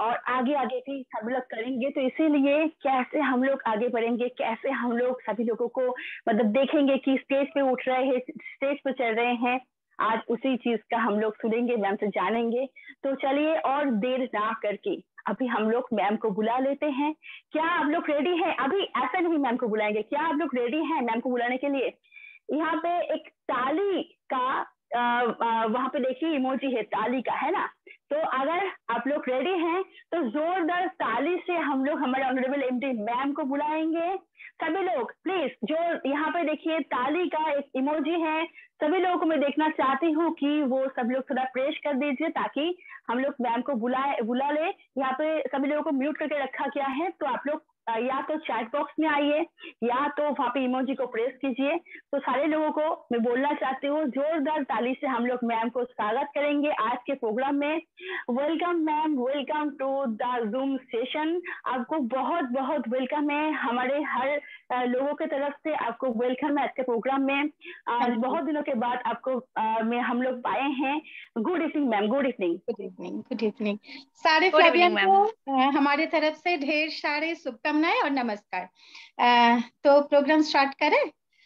और आगे आगे भी सब लोग करेंगे। तो इसीलिए कैसे हम लोग आगे बढ़ेंगे, कैसे हम लोग सभी लोगों को मतलब देखेंगे कि स्टेज पे उठ रहे हैं, स्टेज पे चल रहे हैं, आज उसी चीज का हम लोग सुनेंगे, मैम से जानेंगे। तो चलिए और देर ना करके अभी हम लोग मैम को बुला लेते हैं। क्या आप लोग रेडी हैं? अभी ऐसा नहीं मैम को बुलाएंगे, क्या आप लोग रेडी हैं मैम को बुलाने के लिए? यहाँ पे एक ताली का वहां पे देखिए इमोजी है ताली का, है ना? तो अगर आप लोग रेडी हैं तो जोरदार ताली से हम लोग हमारे ऑनरेबल एमडी मैम को बुलाएंगे। सभी लोग प्लीज, जो यहाँ पे देखिए ताली का एक इमोजी है, सभी लोगों को मैं देखना चाहती हूँ कि वो सब लोग थोड़ा प्रेस कर दीजिए ताकि हम लोग मैम को बुला ले। यहाँ पे सभी लोगों को म्यूट करके रखा गया है, तो आप लोग या तो चैट बॉक्स में आइए या तो वहां पे इमोजी को प्रेस कीजिए। तो सारे लोगों को मैं बोलना चाहती हूँ जोरदार ताली से हम लोग मैम को स्वागत करेंगे आज के प्रोग्राम में। Welcome ma'am, welcome to the Zoom session. आपको बहुत बहुत वेलकम है, हमारे हर लोगों की तरफ से आपको वेलकम है आज के प्रोग्राम में। आज बहुत दिनों के बाद आपको में हम लोग पाए हैं। Good evening ma'am, good evening. Good evening, good evening. सारे फ्लावियन को हमारे तरफ से ढेर सारे शुभकामनाएं और नमस्कार। तो प्रोग्राम स्टार्ट करें।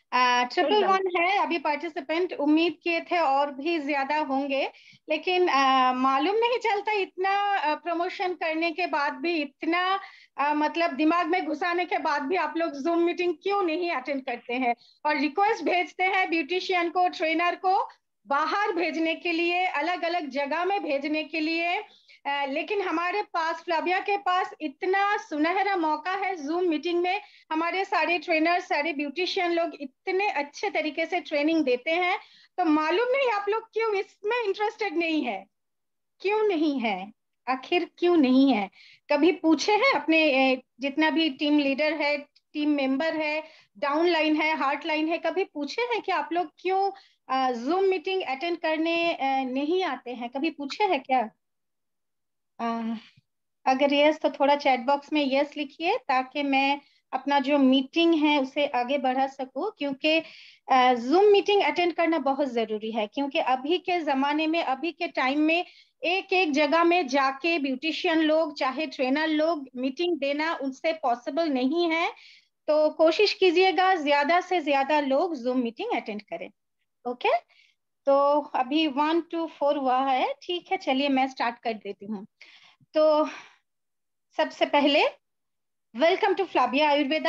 111 है अभी पार्टिसिपेंट, उम्मीद किए थे और भी ज्यादा होंगे, लेकिन मालूम नहीं चलता इतना प्रमोशन करने के बाद भी, इतना मतलब दिमाग में घुसाने के बाद भी आप लोग जूम मीटिंग क्यों नहीं अटेंड करते हैं और रिक्वेस्ट भेजते हैं ब्यूटिशियन को, ट्रेनर को बाहर भेजने के लिए, अलग अलग जगह में भेजने के लिए। लेकिन हमारे पास, फ्लाविया के पास इतना सुनहरा मौका है जूम मीटिंग में। हमारे सारे ट्रेनर, सारे ब्यूटिशियन लोग इतने अच्छे तरीके से ट्रेनिंग देते हैं, तो मालूम नहीं आप लोग क्यों इसमें इंटरेस्टेड नहीं है, क्यों नहीं है, आखिर क्यों नहीं है? कभी पूछे हैं अपने जितना भी टीम लीडर है, टीम मेंबर है, डाउन लाइन है, हार्ट लाइन है, कभी पूछे हैं कि आप लोग क्यों जूम मीटिंग अटेंड करने नहीं आते हैं? कभी पूछे हैं क्या? अगर यस तो थोड़ा चैट बॉक्स में यस लिखिए ताकि मैं अपना जो मीटिंग है उसे आगे बढ़ा सकूं, क्योंकि जूम मीटिंग अटेंड करना बहुत जरूरी है। क्योंकि अभी के जमाने में, अभी के टाइम में एक एक जगह में जाके ब्यूटिशियन लोग, चाहे ट्रेनर लोग, मीटिंग देना उनसे पॉसिबल नहीं है। तो कोशिश कीजिएगा ज्यादा से ज्यादा लोग जूम मीटिंग अटेंड करें। ओके, तो अभी 1 to 4 हुआ है, ठीक है, चलिए मैं स्टार्ट कर देती हूँ। तो सबसे पहले वेलकम टू फ्लाविया आयुर्वेदा।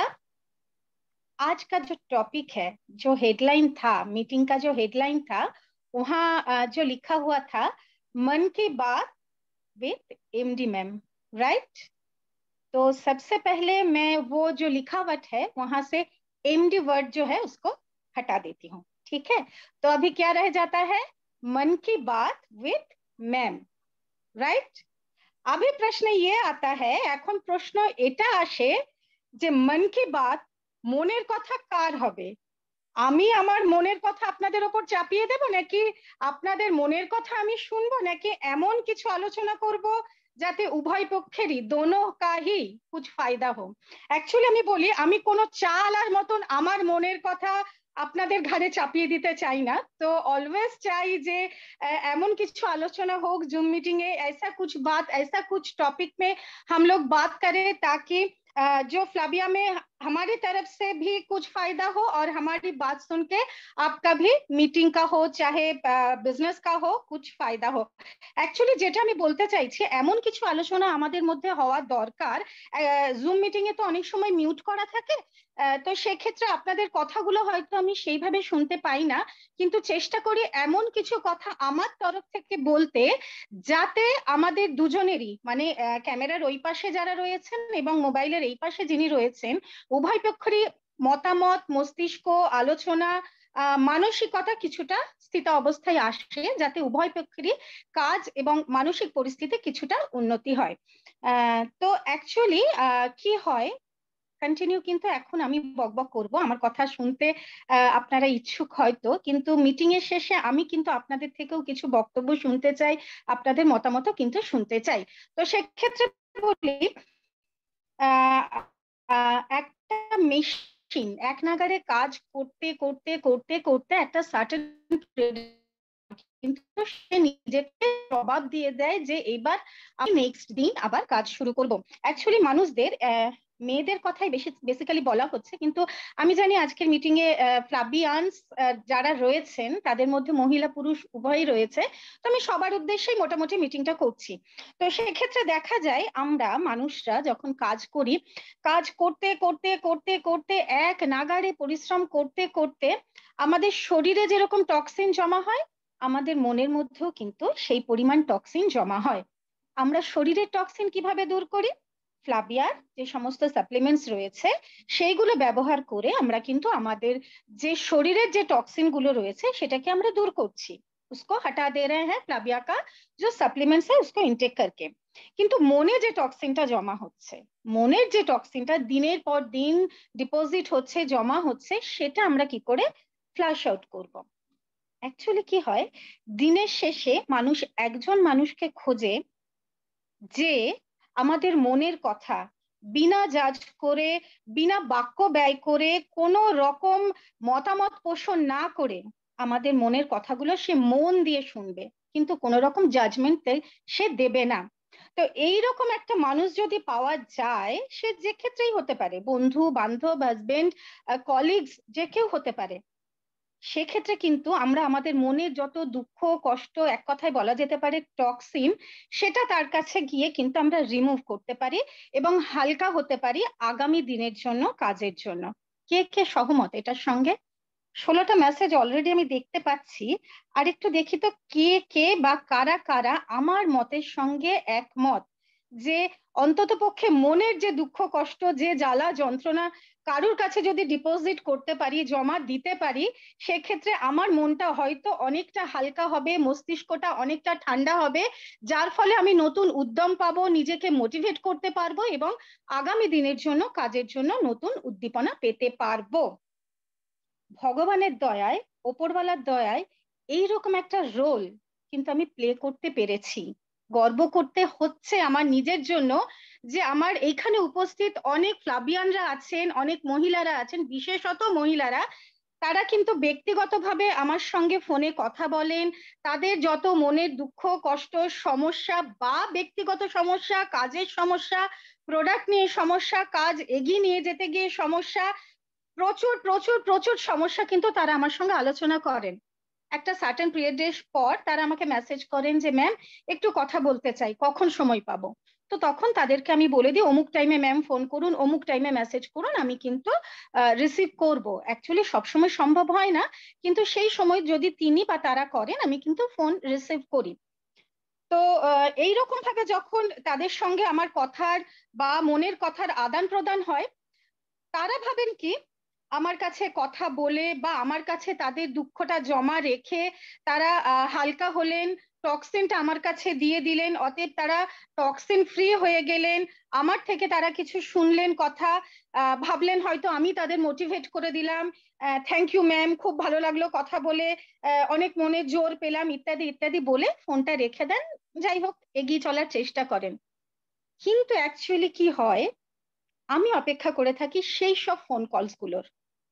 आज का जो टॉपिक है, जो हेडलाइन था, मीटिंग का जो हेडलाइन था, वहाँ जो लिखा हुआ था, मन की बात विद एमडी मैम, राइट? तो सबसे पहले मैं वो जो लिखावट है वहां से एमडी वर्ड जो है उसको हटा देती हूँ, ठीक है? तो अभी क्या रह जाता है? मन की बात विद मैम, राइट? अभी प्रश्न ये आता है, এখন প্রশ্ন এটা আসে যে মন কি বাত মনের কথা কার হবে? আমি আমার মনের কথা আপনাদের উপর চাপিয়ে দেব, নাকি আপনাদের মনের কথা আমি শুনবো, নাকি এমন কিছু আলোচনা করব যাতে উভয় পক্ষেরই, দোনো কাহি কুछ ফায়দা हो? অ্যাকচুয়ালি আমি বলি, আমি কোনো চাল আর মতন আমার মনের কথা আপনাদের ঘাড়ে চাপিয়ে দিতে চাই না। তো অলওয়েজ চাই যে এমন কিছু আলোচনা হোক জूम मीटिंग में, ऐसा कुछ बात, ऐसा कुछ टॉपिक में हम लोग बात करें ताकि जो फ्लाविया में हमारी तरफ से भी कुछ फायदा हो और हमारी बात सुन के आपका भी मीटिंग का हो, चाहे बिजनेस का हो, कुछ फायदा हो। অ্যাকচুয়ালি যেটা আমি বলতে চাইছি, এমন কিছু আলোচনা আমাদের মধ্যে হওয়া দরকার। জুম মিটিং এ তো অনেক সময় মিউট করা থাকে, তো সেক্ষেত্রে আপনাদের কথাগুলো হয়তো আমি সেইভাবে শুনতে পাই না, কিন্তু চেষ্টা করি এমন কিছু কথা আমার তরফ থেকে বলতে যাতে আমাদের দুজনেরই, মানে ক্যামেরার ওই পাশে যারা রয়েছেন এবং মোবাইলের এই পাশে যিনি রয়েছেন, উভয় পক্ষেরই মতামত, মস্তিষ্ক, আলোচনা, মানসিকতা কিছুটা স্থিত অবস্থায় আসে, যাতে উভয় পক্ষেরই কাজ এবং মানসিক পরিস্থিতি কিছুটা উন্নতি হয়। তো অ্যাকচুয়ালি কি হয়, কন্টিনিউ কিন্তু এখন আমি বকবক করব, আমার কথা শুনতে আপনারা ইচ্ছুক হয়তো, কিন্তু মিটিং এর শেষে আমি কিন্তু আপনাদের থেকেও কিছু বক্তব্য শুনতে চাই, আপনাদের মতামতও কিন্তু শুনতে চাই। তো সেক্ষেত্রে বলি, একটা মেশিন এক নাগারে কাজ করতে করতে করতে করতে একটা সার্টেন কিন্তু সে নিজেকে জবাব দিয়ে দেয় যে এবার আমি নেক্সট দিন আবার কাজ শুরু করব। অ্যাকচুয়ালি মানুষদের মেয়েদের কথাই বেসিক্যালি বলা হচ্ছে, কিন্তু আমি জানি আজকের মিটিং এ ফ্লাবিয়ান্স যারা রয়েছেন তাদের মধ্যে মহিলা পুরুষ উভয়ই রয়েছে, তো আমি সবার উদ্দেশ্যেই মোটামুটি মিটিংটা করছি। তো সেক্ষেত্রে দেখা যায় আমরা মানুষরা যখন কাজ করি, কাজ করতে করতে করতে করতে এক নাগাড়ে পরিশ্রম করতে করতে আমাদের শরীরে যেরকম টক্সিন জমা হয়, আমাদের মনের মধ্যেও কিন্তু সেই পরিমাণ টক্সিন জমা হয়। আমরা শরীরের টক্সিন কিভাবে দূর করি? ফ্লাবিয়ার যে সমস্ত সাপ্লিমেন্টস রয়েছে সেইগুলো ব্যবহার করে আমরা কিন্তু আমাদের যে শরীরের যে টক্সিন গুলো রয়েছে সেটাকে আমরা দূর করছি, उसको हटा दे रहे हैं फ्लाविया का जो सप्लीमेंट्स है उसको इंटेक करके। কিন্তু মনে যে টক্সিনটা জমা হচ্ছে, মনের যে টক্সিনটা দিনের পর দিন ডিপোজিট হচ্ছে, জমা হচ্ছে, সেটা আমরা কি করে ফ্লাশ আউট করব? অ্যাকচুয়ালি কি হয়, দিনের শেষে মানুষ একজন মানুষকে খোঁজে যে আমাদের মনের কথা বিনা জাজ করে, বিনা বাক্য ব্যয় করে, কোনো রকম মতামত পোষণ না করে আমাদের মনের কথাগুলো সে মন দিয়ে শুনবে, কিন্তু কোনো রকম জাজমেন্ট সে দেবে না। তো এইরকম একটা মানুষ যদি পাওয়া যায়, সে যে ক্ষেত্রেই হতে পারে, বন্ধু বান্ধব, হাজবেন্ড, কলিগস, যে কেউ হতে পারে, সেক্ষেত্রে কিন্তু আমরা আমাদের মনের যত দুঃখ কষ্ট, এক কথায় বলা যেতে পারে টক্সিন, সেটা তার কাছে গিয়ে কিন্তু আমরা রিমুভ করতে পারি এবং হালকা হতে পারি আগামী দিনের জন্য, কাজের জন্য। কে কে সহমত এটার সঙ্গে? 16টা মেসেজ অলরেডি আমি দেখতে পাচ্ছি। আর একটু দেখি তো কে কে বা কারা কারা আমার মতের সঙ্গে একমত, যে অন্তত পক্ষে মনের যে দুঃখ কষ্ট, যে জ্বালা যন্ত্রণা কারুর কাছে যদি ডিপোজিট করতে পারি, জমা দিতে পারি, সেক্ষেত্রে আমার মনটা হয়তো অনেকটা হালকা হবে, মস্তিষ্কটা অনেকটা ঠান্ডা হবে, যার ফলে আমি নতুন উদ্যম পাবো, নিজেকে মোটিভেট করতে পারবো এবং আগামী দিনের জন্য, কাজের জন্য নতুন উদ্দীপনা পেতে পারবো। ভগবানের দয়ায়, ওপরওয়ালার দয়ায় এইরকম একটা রোল কিন্তু আমি প্লে করতে পেরেছি। গর্ব করতে হচ্ছে আমার নিজের জন্য যে আমার এইখানে উপস্থিত অনেক ফ্লাবিয়ানরা আছেন, অনেক মহিলারা আছেন, বিশেষত মহিলারা, তারা কিন্তু ব্যক্তিগতভাবে আমার সঙ্গে ফোনে কথা বলেন, তাদের যত মনের দুঃখ কষ্ট সমস্যা বা ব্যক্তিগত সমস্যা, কাজের সমস্যা, প্রোডাক্ট নিয়ে সমস্যা, কাজ এগিয়ে নিয়ে যেতে গিয়ে সমস্যা, প্রচুর প্রচুর প্রচুর সমস্যা কিন্তু তারা আমার সঙ্গে আলোচনা করেন। একটা সার্টেন পিরিয়ডের পর তারা আমাকে মেসেজ করেন যে ম্যাম একটু কথা বলতে চাই, কখন সময় পাবো? তো তখন তাদেরকে আমি বলে দিই অমুক টাইমে ম্যাম ফোন করুন, অমুক টাইমে মেসেজ করুন, আমি কিন্তু রিসিভ করব। অ্যাকচুয়ালি সবসময় সম্ভব হয় না, কিন্তু সেই সময় যদি তিনি বা তারা করেন আমি কিন্তু ফোন রিসিভ করি। তো এইরকম ভাবে যখন তাদের সঙ্গে আমার কথার বা মনের কথার আদান প্রদান হয়, তারা ভাবেন কি আমার কাছে কথা বলে বা আমার কাছে তাদের দুঃখটা জমা রেখে তারা হালকা হলেন, টক্সিনটা আমার কাছে দিয়ে দিলেন, অতএব তারা টক্সিন ফ্রি হয়ে গেলেন। আমার থেকে তারা কিছু শুনলেন কথা, ভাবলেন হয়তো আমি তাদের মোটিভেট করে দিলাম, থ্যাংক ইউ ম্যাম, খুব ভালো লাগলো কথা বলে, অনেক মনে জোর পেলাম, ইত্যাদি ইত্যাদি বলে ফোনটা রেখে দেন, যাই হোক এগিয়ে চলার চেষ্টা করেন। কিন্তু অ্যাকচুয়ালি কি হয়, আমি অপেক্ষা করে থাকি সেই সব ফোন কলস গুলোর।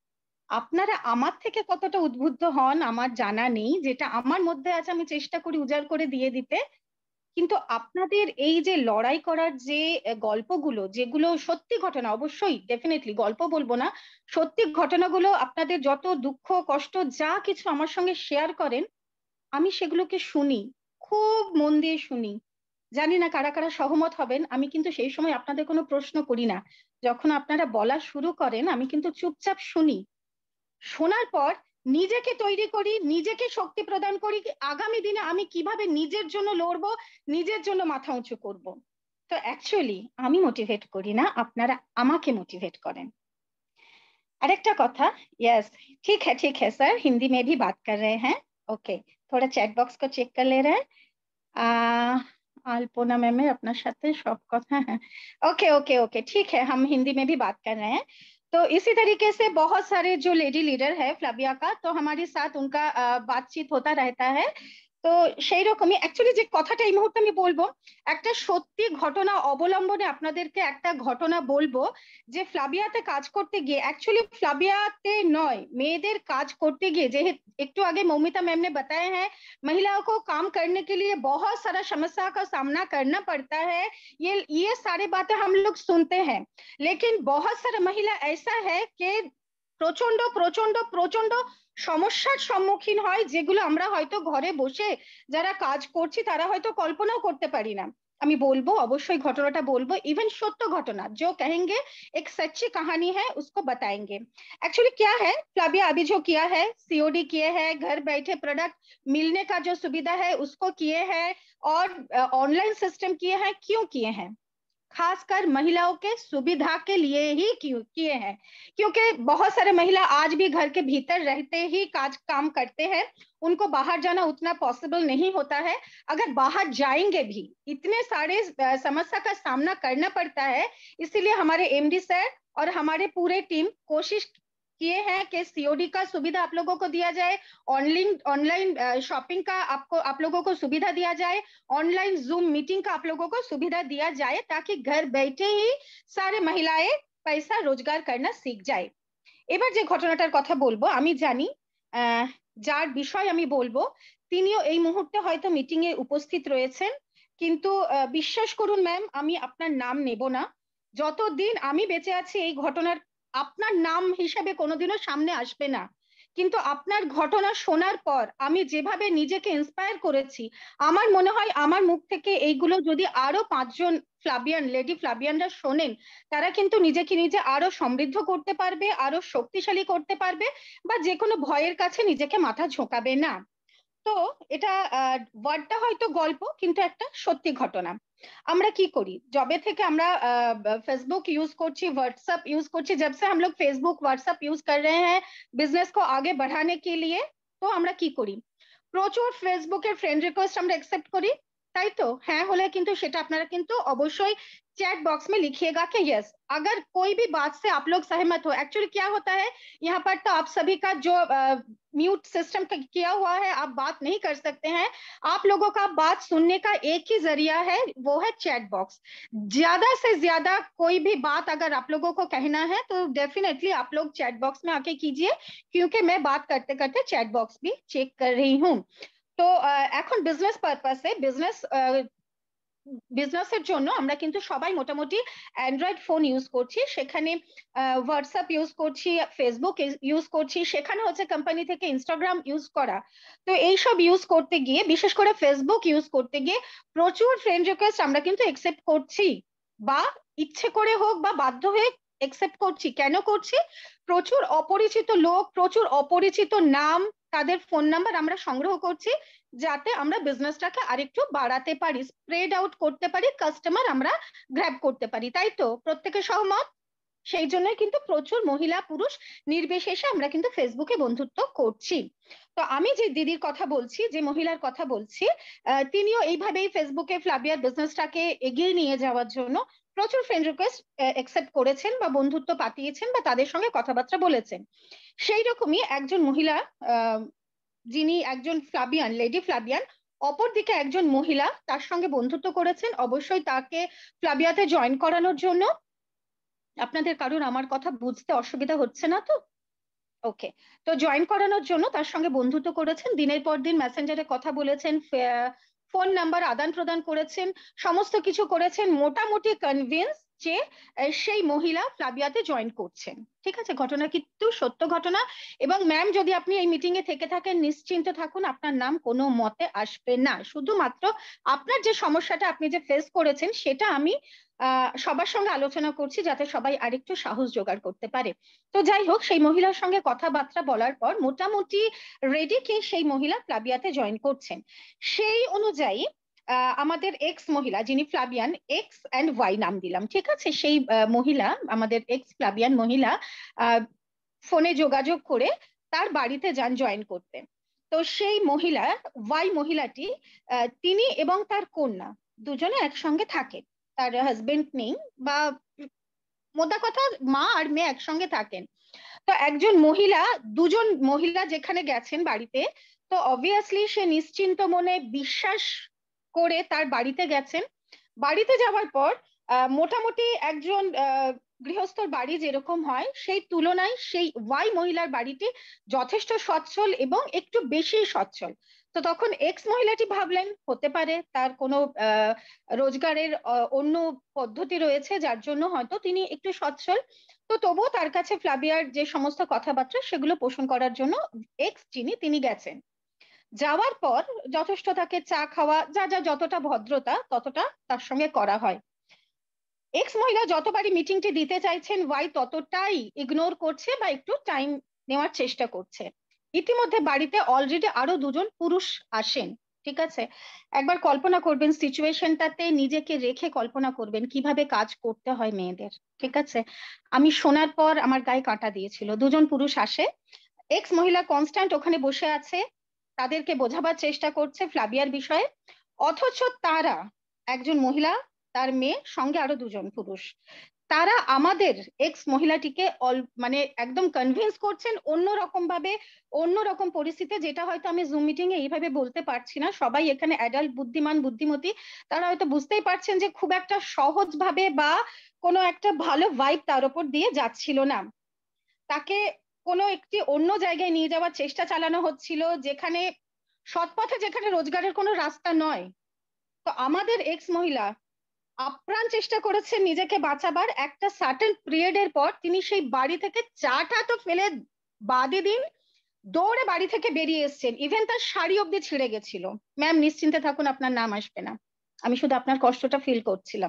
আপনারা আমার থেকে কতটা উদ্বুদ্ধ হন আমার জানা নেই, যেটা আমার মধ্যে আছে আমি চেষ্টা করি উজাড় করে দিয়ে দিতে, কিন্তু আপনাদের এই যে লড়াই করার যে গল্পগুলো, যেগুলো সত্যি ঘটনা, অবশ্যই ডেফিনেটলি গল্প বলবো না, সত্যি ঘটনাগুলো, আপনাদের যত দুঃখ কষ্ট যা কিছু আমার সঙ্গে শেয়ার করেন, আমি সেগুলোকে শুনি, খুব মন দিয়ে শুনি। জানি না কারা কারা সহমত হবেন, আমি কিন্তু সেই সময় আপনাদের কোনো প্রশ্ন করি না। যখন আপনারা বলা শুরু করেন আমি কিন্তু চুপচাপ শুনি, শোনার পর নিজেকে তৈরি করি, নিজেকে শক্তি প্রদান করি, আগামী দিনে আমি কিভাবে নিজের জন্য লড়বো, নিজের জন্য মাথা উঁচু করব। তো অ্যাকচুয়ালি আমি মোটিভেট করি না, আপনারা আমাকে মোটিভেट করেন। अरेक्टा कथा, यस ठीक है सर, हिंदी में भी बात कर रहे हैं। ओके, थोड़ा चैट बॉक्स को चेक कर ले रहे हैं। अल्पोना मैम अपना साथे सब कथा है। ओके ओके ओके ठीक है, हम हिंदी में भी बात कर रहे हैं। तो इसी तरीके से बहुत सारे जो लेडी लीडर है फ्लाविया का, तो हमारे साथ उनका बातचीत होता रहता है। তো সেই রকমই অ্যাকচুয়ালি যে কথাটা এই মুহূর্তে আমি বলবো, একটা সত্যি ঘটনা অবলম্বনে আপনাদেরকে একটা ঘটনা বলবো, যে ফ্লাবিয়াতে কাজ করতে গিয়ে, অ্যাকচুয়ালি ফ্লাবিयाতে নয়, मेয়েদের কাজ করতে গিয়ে, যে একটু आगे मौमिता मैम ने बताया है, महिलाओं को काम करने के लिए बहुत सारा समस्या का सामना करना पड़ता है। ये सारी बातें हम लोग सुनते हैं, लेकिन बहुत सारा महिला ऐसा है कि প্রচন্ড প্রচন্ড প্রচন্ড সমস্যার সম্মুখীন হয়, যেগুলো আমরা হয়তো ঘরে বসে যারা কাজ করছি তারা হয়তো কল্পনাও করতে পারি না। আমি বলবো, অবশ্যই ঘটনাটা বলবো, इवन सत्य घटना जो कहेंगे, एक सच्ची कहानी है, उसको बताएंगे। एक्चुअली क्या है, फ्लाबिया अभी जो किया है, सीओडी किए हैं, घर बैठे प्रोडक्ट मिलने का जो सुविधा है उसको किए हैं, और ऑनलाइन सिस्टम किए हैं। क्यों किए हैं? खासकर महिलाओं के सुविधा के लिए ही किए हैं, क्योंकि बहुत सारे महिला आज भी घर के भीतर रहते ही काम करते हैं, उनको बाहर जाना उतना पॉसिबल नहीं होता है। अगर बाहर जाएंगे भी इतने सारे समस्या का सामना करना पड़ता है, इसीलिए हमारे एमडी सर और हमारे पूरे टीम कोशिश किए हैं कि सीओडी का सुविधा आप लोगों को दिया जाए, ऑनलाइन शॉपिंग का आप लोगों को सुविधा दिया जाए, ऑनलाइन जूम मीटिंग का आप लोगों को सुविधा दिया जाए, ताकि घर बैठे ही सारे महिलाएं पैसा रोजगार करना सीख जाए। এবার যে ঘটনাটার কথা বলবো, আমি জানি যার বিষয় আমি বলবো তিনিও এই মুহূর্তে হয়তো মিটিং এ উপস্থিত রয়েছেন, কিন্তু বিশ্বাস করুন ম্যাম, আমি আপনার নাম নেব না। যতদিন আমি বেঁচে আছি এই ঘটনার আপনার নাম হিসেবে কোনোদিনও সামনে আসবে না, কিন্তু আপনার ঘটনা শোনার পর আমি যেভাবে নিজেকে ইন্সপায়ার করেছি, আমার মনে হয় আমার মুখ থেকে এইগুলো যদি আরো 5 জন ফ্লাবিয়ান, লেডি ফ্লাবিয়ানরা শোনেন, তারা কিন্তু নিজেকে নিজে আরো সমৃদ্ধ করতে পারবে, আরো শক্তিশালী করতে পারবে, বা যে কোনো ভয়ের কাছে নিজেকে মাথা ঝোঁকাবে না। তো এটা ওয়ার্ডটা হয়তো গল্প, কিন্তু একটা সত্যি ঘটনা। আমরা কি করি, जब থেকে আমরা फेसबुक यूज করছি, व्हाट्सएप यूज করছি, जब से हम लोग फेसबुक व्हाट्सएप यूज कर रहे हैं बिजनेस को आगे बढ़ाने के लिए, তো আমরা কি করি, প্রচুর ফেসবুকের ফ্রেন্ড রিকোয়েস্ট আমরা অ্যাকসেপ্ট করি, তাই তো? হ্যাঁ হলে কিন্তু সেটা আপনারা কিন্তু অবশ্যই चैट बॉक्स में लिखिएगा कि यस, अगर कोई भी बात से आप लोग सहमत हो। एक्चुअली क्या होता है, यहाँ पर तो आप सभी का जो म्यूट सिस्टम किया हुआ है, आप बात नहीं कर सकते हैं। आप लोगों का बात सुनने का एक ही जरिया है, वो है चैट बॉक्स। ज्यादा से ज्यादा कोई भी बात अगर आप लोगों को कहना है तो डेफिनेटली आप लोग चैट बॉक्स में आके कीजिए, क्योंकि मैं बात करते करते चैट बॉक्स भी चेक कर रही हूँ। তো এখন বিজনেস পারপাসে, বিজনেসের জন্য আমরা কিন্তু সবাই মোটামুটি অ্যান্ড্রয়েড ফোন ইউজ করছি, সেখানে হোয়াটসঅ্যাপ ইউজ করছি, ফেসবুক ইউজ করছি, সেখানে হচ্ছে কোম্পানি থেকে ইনস্টাগ্রাম ইউজ করা। তো এইসব ইউজ করতে গিয়ে, বিশেষ করে ফেসবুক ইউজ করতে গিয়ে প্রচুর ফ্রেন্ড রিকোয়েস্ট আমরা কিন্তু অ্যাকসেপ্ট করছি, বা ইচ্ছে করে হোক বা বাধ্য হয়ে অ্যাকসেপ্ট করছি। কেন করছি? প্রচুর অপরিচিত লোক, প্রচুর অপরিচিত নাম, তাদের ফোন নাম্বার আমরা সংগ্রহ করছি, যাতে আমরা বিজনেসটাকে আরেকটু বাড়াতে পারি, স্প্রেড আউট করতে পারি, কাস্টমার আমরা গ্র্যাব করতে পারি, তাই তো? প্রত্যেকে সহমত? সেই জন্য কিন্তু প্রচুর মহিলা পুরুষ নির্বিশেষে আমরা কিন্তু ফেসবুকে বন্ধুত্ব করছি। তো আমি যে দিদির কথা বলছি, যে মহিলার কথা বলছি, তিনিও এইভাবেই ফেসবুকে ফ্লাবিয়ার বিজনেসটাকে এগিয়ে নিয়ে যাওয়ার জন্য প্রচুর ফ্রেন্ড রিকোয়েস্ট অ্যাকসেপ্ট করেছেন, বা বন্ধুত্ব পাঠিয়েছেন, বা তাদের সঙ্গে কথাবার্তা বলেছেন। সেই রকমই একজন মহিলা, যিনি একজন ফ্লাবিয়ান, লেডি ফ্লাবিয়ান, অপরদিকে একজন মহিলা তার সঙ্গে বন্ধুত্ব করেছেন, অবশ্যই তাকে ফ্লাবিয়াতে জয়েন করানোর জন্য। আপনাদের কারোর আমার কথা বুঝতে অসুবিধা হচ্ছে না তো? ওকে। তো জয়েন করানোর জন্য তার সঙ্গে বন্ধুত্ব করেছেন, দিনের পর দিন মেসেঞ্জারে কথা বলেছেন, ফোন নাম্বার আদান প্রদান করেছেন, সমস্ত কিছু করেছেন, মোটামুটি কনভিন্স যে সেই মহিলা ফ্লাবিয়াতে জয়েন করছেন। ঠিক আছে, ঘটনা কিন্তু সত্য ঘটনা। এবং ম্যাম, যদি আপনি এই মিটিং এ থেকে থাকেন, নিশ্চিন্ত থাকুন, আপনার নাম কোনো মতে আসবে না। শুধুমাত্র আপনার যে সমস্যাটা আপনি যে ফেস করেছেন, সেটা আমি সবার সঙ্গে আলোচনা করছি, যাতে সবাই আরেকটু সাহস জোগাড় করতে পারে। তো যাই হোক, সেই মহিলার সঙ্গে কথাবার্তা বলার পর মোটামুটি রেডি কি সেই মহিলা ফ্লাবিয়াতে জয়েন করছেন। সেই অনুযায়ী আমাদের এক্স মহিলা, যিনি ফ্লাবিয়ান, এক্স এন্ড ওয়াই নাম দিলাম, ঠিক আছে, সেই মহিলা, আমাদের এক্স ফ্লাবিয়ান মহিলা ফোনে যোগাযোগ করে তার বাড়িতে যান জয়েন করতে। তো সেই মহিলা, ওয়াই মহিলাটি, তিনি এবং তার কন্যা দুজনে একসঙ্গে থাকে, তার হাজবেন্ড নেই, বা মোদ্দা কথা মা আর মেয়ে একসঙ্গে থাকেন। তো একজন মহিলা, দুজন মহিলা যেখানে গেছেন বাড়িতে, তো অবভিয়াসলি সে নিশ্চিন্ত মনে বিশ্বাস করে তার বাড়িতে গেছেন। বাড়িতে যাওয়ার পর মোটামুটি একজন গৃহস্থর বাড়ি যেরকম হয় সেই তুলনায় সেই ওয়াই মহিলার বাড়িটি যথেষ্ট সচ্ছল এবং একটু বেশি সচ্ছল। তো তখন এক্স মহিলাটি ভাবলেন হতে পারে তার কোনো রোজগারের অন্য পদ্ধতি রয়েছে যার জন্য হয়তো তিনি একটু সচ্ছল। তো তবুও তার কাছে ফ্লাভিয়ার যে সমস্ত কথাবার্তা সেগুলো পোষণ করার জন্য এক্স যিনি তিনি গেছেন। যাওয়ার পর যথেষ্ট তাকে চা খাওয়া যা যা যতটা ভদ্রতা ততটা তার সঙ্গে করা হয়। এক্স মহিলা যতবারই মিটিংটি দিতে চাইছেন ওয়াই ততটাই ইগনোর করছে বা একটু টাইম নেওয়ার চেষ্টা করছে। ইতিমধ্যে বাড়িতে অলরেডি আরো দুজন পুরুষ আসেন। ঠিক আছে, একবার কল্পনা করবেন সিচুয়েশনটাতে নিজেকে রেখে কল্পনা করবেন কিভাবে কাজ করতে হয় মেয়েদের। ঠিক আছে, আমি শোনার পর আমার গায়ে কাঁটা দিয়েছিল। দুজন পুরুষ আসে, এক্স মহিলা কনস্ট্যান্ট ওখানে বসে আছে, তাদেরকে বোঝাবার চেষ্টা করছে ফ্লাভিয়ার বিষয়ে, অথচ তারা একজন মহিলা, তার মেয়ে, সঙ্গে আরো দুজন পুরুষ, তারা আমাদের এক্স মহিলাটিকে মানে একদম কনভিন্স করছেন অন্যরকম ভাবে, অন্যরকম পরিস্থিতি, যেটা হয়তো আমি জুম মিটিং এ এইভাবে বলতে পারছি না। সবাই এখানে অ্যাডাল্ট, বুদ্ধিমান, বুদ্ধিমতী, তারা হয়তো বুঝতেই পারছেন যে খুব একটা সহজ ভাবে বা কোনো একটা ভালো ভাইব তার উপর দিয়ে যাচ্ছিল না। তাকে কোনো একটি অন্য জায়গায় নিয়ে যাওয়ার চেষ্টা চালানো হচ্ছিল, যেখানে সৎপথে, যেখানে রোজগারের কোনো রাস্তা নয়। তো আমাদের এক্স মহিলা আপ্রাণ চেষ্টা করেছেন নিজেকে বাঁচাবার। একটা সার্টেন পিরিয়ডের পর তিনি সেই বাড়ি থেকে চাটা তো ফেলে বাদই দিন, দৌড়ে বাড়ি থেকে বেরিয়ে এসছেন। ইভেন তার শাড়ি অব্দি ছিঁড়ে গেছিল। ম্যাম নিশ্চিন্তে থাকুন, আপনার নাম আসবে না, আমি শুধু আপনার কষ্টটা ফিল করছিলাম।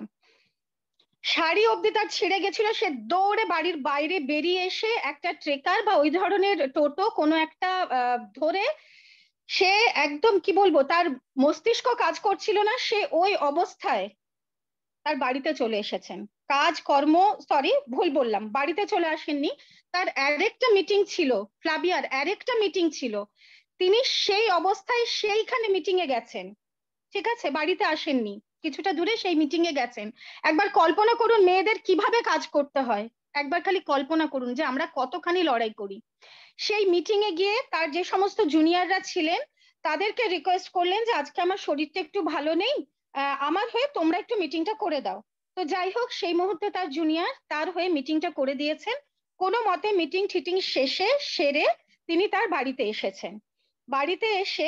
শাড়ি অব্দি তার ছিঁড়ে গেছিল। সে দৌড়ে বাড়ির বাইরে বেরিয়ে এসে একটা ট্রেকার বা ওই ধরনের টোটো কোনো একটা ধরে, সে একদম কি বলবো, তার মস্তিষ্ক কাজ করছিল না, সে ওই অবস্থায় তার বাড়িতে চলে এসেছেন। কাজ কর্ম, সরি ভুল বললাম, বাড়িতে চলে আসেননি, তার আরেকটা মিটিং ছিল, ফ্লাভিয়ার আরেকটা মিটিং ছিল, তিনি সেই অবস্থায় সেইখানে মিটিং এ গেছেন। ঠিক আছে, বাড়িতে আসেননি, কিছুটা দূরে সেই মিটিং এ গেছেন। একবার কল্পনা করুন মেয়েদের কিভাবে কাজ করতে হয়, একবার খালি কল্পনা করুন যে আমরা কতখানি লড়াই করি। সেই মিটিং এ গিয়ে তার যে সমস্ত জুনিয়ররা ছিলেন তাদেরকে রিকোয়েস্ট করলেন যে আজকে আমার শরীরটা একটু ভালো নেই, আমার হয়ে তোমরা একটু মিটিংটা করে দাও। তো যাই হোক, সেই মুহূর্তে তার জুনিয়র তার হয়ে মিটিংটা করে দিয়েছেন। কোনো মতে মিটিং ঠিটিং শেষে সেরে তিনি তার বাড়িতে এসেছেন। বাড়িতে এসে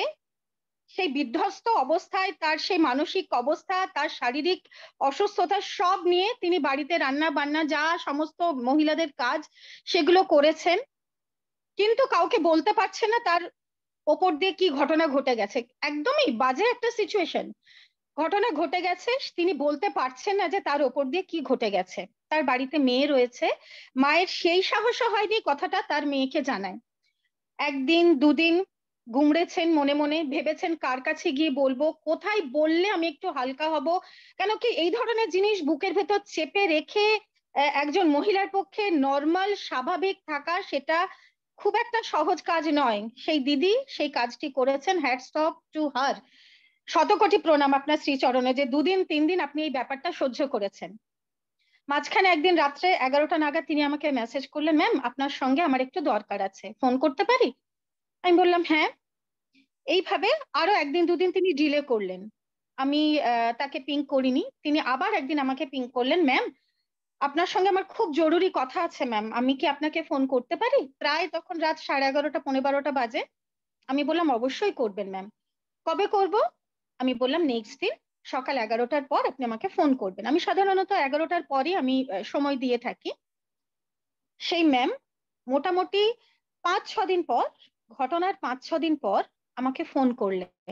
সেই বিধ্বস্ত অবস্থায়, তার সেই মানসিক অবস্থা, তার শারীরিক অসুস্থতা সব নিয়ে তিনি বাড়িতে রান্না বান্না যা সমস্ত মহিলাদের কাজ সেগুলো করেছেন, কিন্তু কাউকে বলতে পারছে না তার ওপর দিয়ে কি ঘটনা ঘটে গেছে। একদমই বাজে একটা সিচুয়েশন, ঘটনা ঘটে গেছে, তিনি বলতে পারছেন না যে তার ওপর দিয়ে কি ঘটে গেছে। তার বাড়িতে মেয়ে রয়েছে, মায়ের সেই সাহসও হয়নি কথাটা তার মেয়েকে জানায়। একদিন দুদিন গুমড়েছেন মনে মনে, ভেবেছেন কার কাছে গিয়ে বলবো, কোথায় বললে আমি একটু হালকা হব। কেন কি এই ধরনের জিনিস বুকের ভেতর চেপে রেখে একজন মহিলার পক্ষে নর্মাল স্বাভাবিক থাকা, সেটা খুব একটা সহজ কাজ নয়। সেই দিদি সেই কাজটি করেছেন, হ্যাটস অফ টু হার। শতকোটি প্রণাম আপনার শ্রীচরণে যে দুদিন তিন দিন আপনি এই ব্যাপারটা সহ্য করেছেন। মাঝখানে একদিন রাত্রে 11টা নাগাদ তিনি আমাকে মেসেজ করলেন, ম্যাম আপনার সঙ্গে আমার একটু দরকার আছে, ফোন করতে পারি? আমি বললাম হ্যাঁ। এইভাবে আরো একদিন দুদিন তিনি ডিলে করলেন। আমি তাকে পিং করিনি, তিনি আবার একদিন আমাকে পিং করলেন, ম্যাম আপনার সঙ্গে আমার খুব জরুরি কথা আছে ম্যাম, আমি কি আপনাকে ফোন করতে পারি? প্রায় তখন রাত 11:30 12:15 বাজে। আমি বললাম অবশ্যই করবেন ম্যাম। কবে করব? আমি বললাম নেক্সট দিন সকাল 11টার পর আপনি আমাকে ফোন করবেন। আমি সাধারণত 11টার পরই আমি সময় দিয়ে থাকি। সেই ম্যাম মোটামুটি 5-6 দিন পর, ঘটনার 5-6 দিন পর আমাকে ফোন করলেন।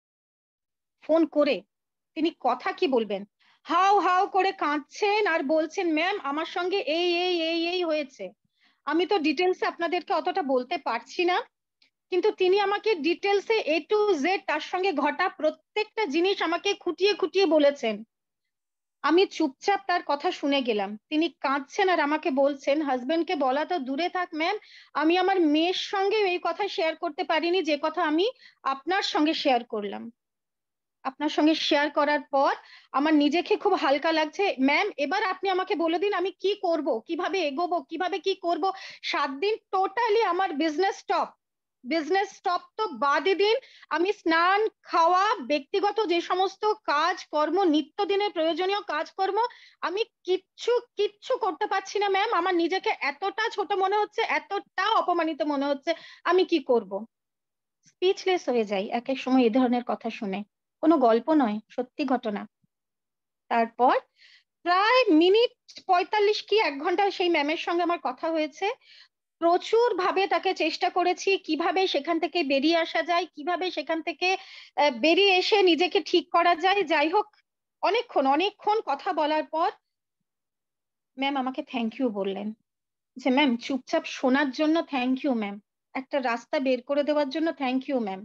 ফোন করে তিনি কথা কি বলবেন, হাউ হাউ করে কাঁদছেন আর বলছেন, ম্যাম আমার সঙ্গে এই এই এই এই হয়েছে। আমি তো ডিটেলসে আপনাদেরকে অতটা বলতে পারছি না, কিন্তু তিনি আমাকে ডিটেলসে A to Z তার সঙ্গে ঘটা প্রত্যেকটা জিনিস আমাকে খুঁটিয়ে খুঁটিয়ে বলেছেন। আমি চুপচাপ তার কথা শুনে গেলাম। তিনি কাঁদছেন আর আমাকে বলছেন, হাজবেন্ডকে বলা তো দূরে থাক ম্যাম, আমি আমার মেয়ের সঙ্গে এই কথা শেয়ার করতে পারিনি যে কথা আমি আপনার সঙ্গে শেয়ার করলাম। আপনার সঙ্গে শেয়ার করার পর আমার নিজেকে খুব হালকা লাগছে। ম্যাম এবার আপনি আমাকে বলে দিন আমি কি করব, কিভাবে এগোবো, কিভাবে কি করব। 7 দিন টোটালি আমার বিজনেস স্টপ। বিজনেস স্টপ তো বাদই দিন, আমি স্নান, খাওয়া, ব্যক্তিগত যে সমস্ত কাজ কর্ম, নিত্যদিনের প্রয়োজনীয় কাজকর্ম, আমি কিচ্ছু কিচ্ছু করতে পারছি না ম্যাম। আমার নিজেকে এতটা ছোট মনে হচ্ছে, এতটা অপমানিত মনে হচ্ছে, আমি কি করব? স্পিচলেস হয়ে যাই এক এক সময় এই ধরনের কথা শুনে। কোনো গল্প নয়, সত্যি ঘটনা। তারপর প্রায় মিনিট 45 কি 1 ঘন্টা সেই ম্যামের সঙ্গে আমার কথা হয়েছে। প্রচুর ভাবে তাকে চেষ্টা করেছি কিভাবে সেখান থেকে বেরিয়ে আসা যায়, কিভাবে সেখান থেকে বেরিয়ে এসে নিজেকে ঠিক করা যায়। যাই হোক, অনেকক্ষণ অনেকক্ষণ কথা বলার পর ম্যাম আমাকে থ্যাংক ইউ বললেন। যে ম্যাম, চুপচাপ শোনার জন্য থ্যাংক ইউ ম্যাম, একটা রাস্তা বের করে দেওয়ার জন্য থ্যাংক ইউ ম্যাম।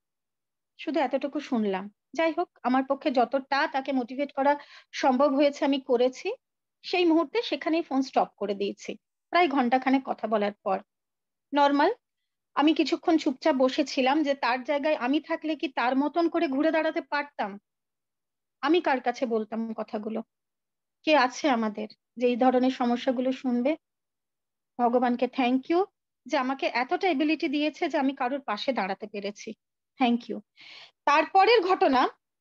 শুধু এতটুকু শুনলাম। যাই হোক, আমার পক্ষে যতটা তাকে মোটিভেট করা সম্ভব হয়েছে আমি করেছি। সেই মুহূর্তে সেখানেই ফোন স্টপ করে দিয়েছি। প্রায় ঘন্টাখানেক কথা বলার পর নর্মাল আমি কিছুক্ষণ চুপচাপ বসেছিলাম, যে তার জায়গায় আমি থাকলে কি তার মতন করে ঘুরে দাঁড়াতে পারতাম? আমি কার কাছে বলতাম কথাগুলো? কে আছে আমাদের যে এই ধরনের সমস্যাগুলো শুনবে? ভগবানকে থ্যাংক ইউ যে আমাকে এতটা এবিলিটি দিয়েছে যে আমি কারোর পাশে দাঁড়াতে পেরেছি। Thank you. তারপরের ঘটনা,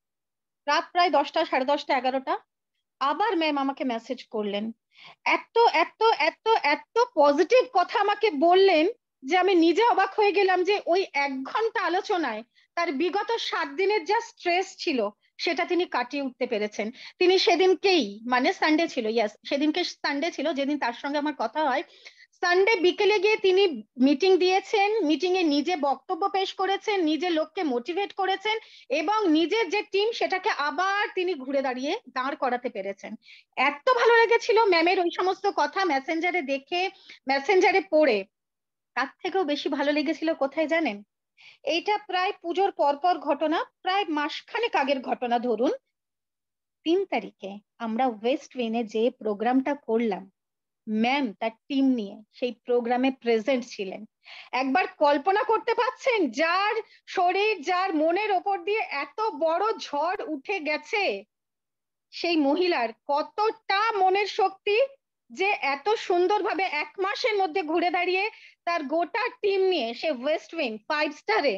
রাত প্রায় 10টা, 10:30, 11টা, আবার ম্যাম আমাকে মেসেজ করলেন। এত এত এত এত পজিটিভ কথা আমাকে বললেন যে আমি নিজে অবাক হয়ে গেলাম যে ওই 1 ঘন্টা আলোচনায় তার বিগত 7 দিনের যা স্ট্রেস ছিল সেটা তিনি কাটিয়ে উঠতে পেরেছেন। তিনি সেদিনকেই, মানে সানডে ছিল, ইয়েস সেদিনকে সানডে ছিল যেদিন তার সঙ্গে আমার কথা হয়, সানডে বিকেলে গিয়ে তিনি মিটিং দিয়েছেন, মিটিং এ নিজে বক্তব্য পেশ করেছেন, নিজে লোককে মোটিভেট করেছেন, এবং নিজের যে টিম সেটাকে আবার তিনি ঘুরে দাঁড়িয়ে দাঁড় করাতে পেরেছেন। এত ভালো লেগেছিল ম্যামের ওই সমস্ত কথা মেসেঞ্জারে দেখে, মেসেঞ্জারে পড়ে। তার থেকেও বেশি ভালো লেগেছিল কোথায় জানেন? এইটা প্রায় পুজোর পরপর ঘটনা, প্রায় মাসখানেক আগের ঘটনা ধরুন। 3 তারিখে আমরা ওয়েস্ট উইনে যে প্রোগ্রামটা করলাম, ম্যাম তার টিম নিয়ে সেই প্রোগ্রামে প্রেজেন্ট ছিলেন। একবার কল্পনা করতে পারছেন যার শরীর, যার মনের ওপর দিয়ে এত বড় ঝড় উঠে গেছে, সেই মহিলার কতটা মনের শক্তি যে এত সুন্দরভাবে 1 মাসের মধ্যে ঘুরে দাঁড়িয়ে তার গোটা টিম নিয়ে সে ওয়েস্ট উইং 5 স্টারে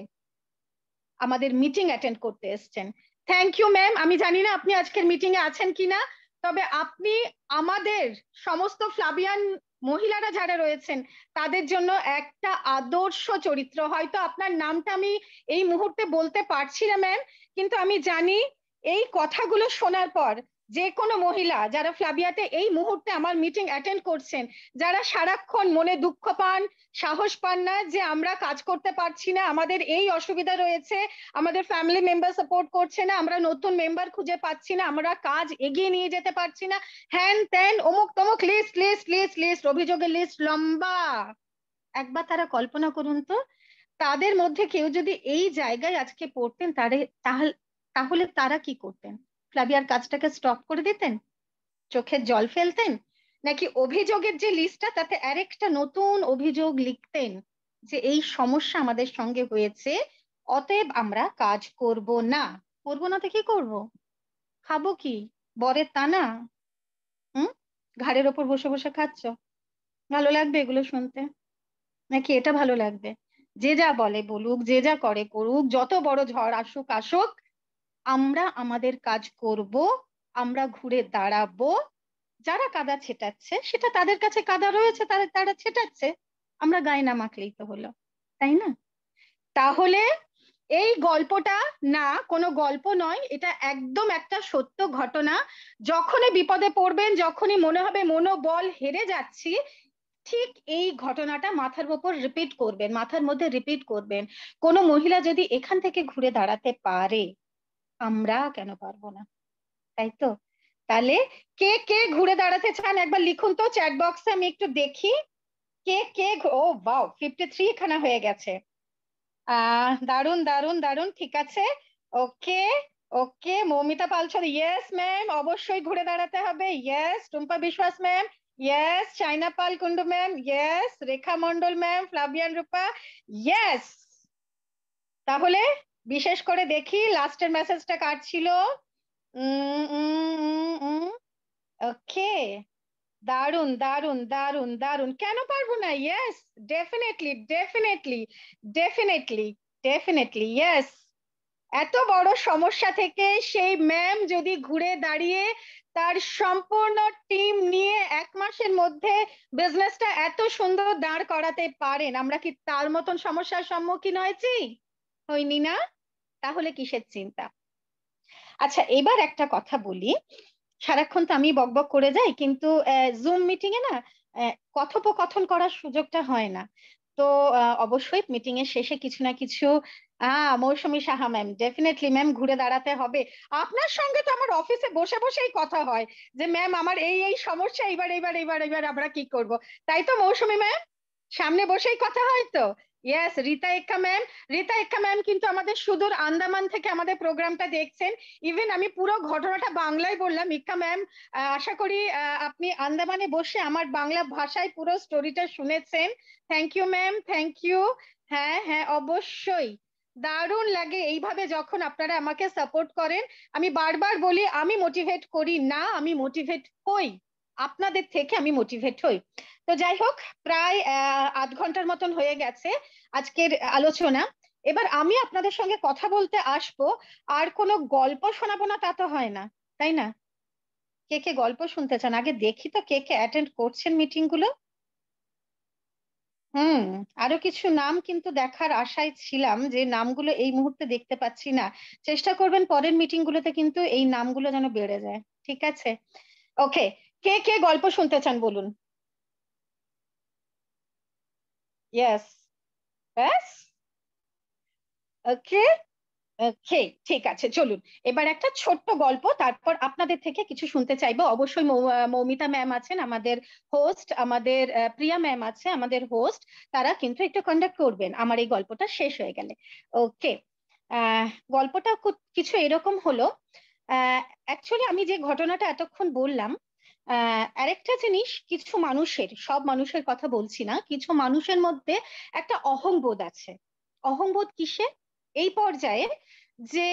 আমাদের মিটিং অ্যাটেন্ড করতে এসছেন। Thank you ma'am. আমি জানি না আপনি আজকের মিটিং এ আছেন কিনা, তবে আপনি আমাদের সমস্ত ফ্লাবিয়ান মহিলারা যারা রয়েছেন তাদের জন্য একটা আদর্শ চরিত্র। হয়তো আপনার নামটা আমি এই মুহূর্তে বলতে পারছি না ম্যাম, কিন্তু আমি জানি এই কথাগুলো শোনার পর যে কোনো মহিলা যারা ফ্লাবিয়াতে এই মুহূর্তে আমার মিটিং অ্যাটেন্ড করছেন, যারা সারাক্ষণ মনে দুঃখ পান, সাহস পান না যে আমরা কাজ করতে পারছি না, আমাদের এই অসুবিধা রয়েছে, আমাদের ফ্যামিলি মেম্বার সাপোর্ট করছে না, আমরা নতুন মেম্বার খুঁজে পাচ্ছি না, আমরা কাজ এগিয়ে নিয়ে যেতে পারছি না, হ্যান ত্যান অমুক তমুক লিস্ট লিস্ট লিস্ট লিস্ট, অভিযোগের লিস্ট লম্বা। একবার তারা কল্পনা করুন তো, তাদের মধ্যে কেউ যদি এই জায়গায় আজকে পড়তেন, তাহলে তাহলে তারা কি করতেন? ফ্লাভিয়ার কাজটাকে স্টপ করে দিতেন? চোখের জল ফেলতেন? নাকি অভিযোগের যে লিস্টটা তাতে আরেকটা নতুন অভিযোগ লিখতেন যে এই সমস্যা আমাদের সঙ্গে হয়েছে, অতএব আমরা কাজ করব না? করব না তো কি করব? খাবো কি? বরের তানা? হুম? ঘাড়ের ওপর বসে বসে খাচ্ছ? ভালো লাগবে এগুলো শুনতে? নাকি এটা ভালো লাগবে যে যা বলে বলুক, যে যা করে করুক, যত বড় ঝড় আসুক আসুক, আমরা আমাদের কাজ করব, আমরা ঘুরে দাঁড়াবো, যারা কাদা ছেটাচ্ছে সেটা তাদের কাছে কাদা রয়েছে, তারা তারা ছেটাচ্ছে, আমরা গায়ে না মাখলেই তো হলো, তাই না? তাহলে এই গল্পটা না কোনো গল্প নয়, এটা একদম একটা সত্য ঘটনা। যখনই বিপদে পড়বেন, যখনই মনে হবে মনোবল হেরে যাচ্ছি, ঠিক এই ঘটনাটা মাথার উপর রিপিট করবেন, মাথার মধ্যে রিপিট করবেন। কোনো মহিলা যদি এখান থেকে ঘুরে দাঁড়াতে পারে, আমরা কেন পারবো না? তাই তো? তাহলে কে কে ঘুরে দাঁড়াতে চান একবার লিখুন তো চ্যাট বক্সে, আমি একটু দেখি কে কে। ও বাও, 53 এখানে হয়ে গেছে। দারুন দারুন দারুন, ঠিক আছে। ওকে ওকে, মৌমিতা পালছর ইয়েস ম্যাম, অবশ্যই ঘুরে দাঁড়াতে হবে, yes. Tumpa Biswas ma'am yes, China Pal Kundu ma'am yes, Rekha Mondal ma'am, Flavian Rupa yes. তাহলে বিশেষ করে দেখি লাস্টের মেসেজটা কার ছিল। ওকে, দারুন দারুন দারুন দারুন, কেন পারবো না? Yes, definitely definitely definitely definitely yes. এত বড় সমস্যা থেকে সেই ম্যাম যদি ঘুরে দাঁড়িয়ে তার সম্পূর্ণ টিম নিয়ে 1 মাসের মধ্যে বিজনেসটা এত সুন্দর দাঁড় করাতে পারেন, আমরা কি তার মতন সমস্যার সম্মুখীন হয়েছি? হইনি না? তাহলে কিসের চিন্তা? আচ্ছা, এবার একটা কথা বলি। সারাক্ষণ তো আমি বকবক করে যাই, কিন্তু জুম মিটিং এ না কথোপকথন করার সুযোগটা হয় না। তো অবশ্যই মিটিং এর শেষে কিছু না কিছু Mousumi Saha ma'am, definitely ma'am ঘুরে দাঁড়াতে হবে। আপনার সঙ্গে তো আমার অফিসে বসে বসেই কথা হয় যে ম্যাম আমার এই এই সমস্যা, এবার এবার এবার এবার আমরা কি করব। তাই তো মৌসুমী ম্যাম, সামনে বসেই কথা হয় তো। Yes, Rita Ekka ma'am. Rita Ekka ma'am কিন্তু আমাদের সুদূর আন্দামান থেকে আমাদের প্রোগ্রামটা দেখছেন। ইভেন আমি পুরো ঘটনাটা বাংলায় বললাম। ইক্কা ম্যাম, আশা করি আপনি আন্দামানে বসে আমার বাংলা ভাষায় পুরো স্টোরিটা শুনেছেন। Thank you ma'am, thank you. হ্যাঁ হ্যাঁ, অবশ্যই। দারুণ লাগে এইভাবে যখন আপনারা আমাকে সাপোর্ট করেন। আমি বারবার বলি, আমি মোটিভেট করি না, আমি মোটিভেট হই, আপনাদের থেকে আমি মোটিভেট হই। তো যাই হোক, প্রায় আধ ঘন্টার মতন হয়ে গেছে আজকের আলোচনা। এবার আমি আপনাদের সঙ্গে কথা বলতে আসবো, আর কোনো গল্প শোনাবো না তা তো হয় না, তাই না? কে কে গল্প শুনতে চান? আগে দেখি তো কে কে অ্যাটেন্ড করছেন মিটিং গুলো। হুম। আরো কিছু নাম কিন্তু দেখার আশায় ছিলাম, যে নামগুলো এই মুহূর্তে দেখতে পাচ্ছি না। চেষ্টা করবেন পরের মিটিং গুলোতে কিন্তু এই নামগুলো যেন বেড়ে যায়। ঠিক আছে? ওকে। কে কে গল্প শুনতে চান বলুন। ইয়েস। ব্যাস। ওকে। ওকে, ঠিক আছে, চলুন। এবার একটা ছোট্ট গল্প, তারপর আপনাদের থেকে কিছু শুনতে চাইবো। অবশ্যই মৌমিতা ম্যাম আছেন আমাদের হোস্ট, আমাদের প্রিয়া ম্যাম আছে আমাদের হোস্ট, তারা কিন্তু একটু কন্ডাক্ট করবেন আমার এই গল্পটা শেষ হয়ে গেলে। ওকে। আহ গল্পটা কিছু এরকম হলো। অ্যাকচুয়ালি আমি যে ঘটনাটা এতক্ষণ বললাম, আরেকটা জিনিস, কিছু মানুষের, সব মানুষের কথা বলছি না, কিছু মানুষের মধ্যে একটা অহংবোধ আছে। অহংবোধ কিসে? এই পর্যায়ে যে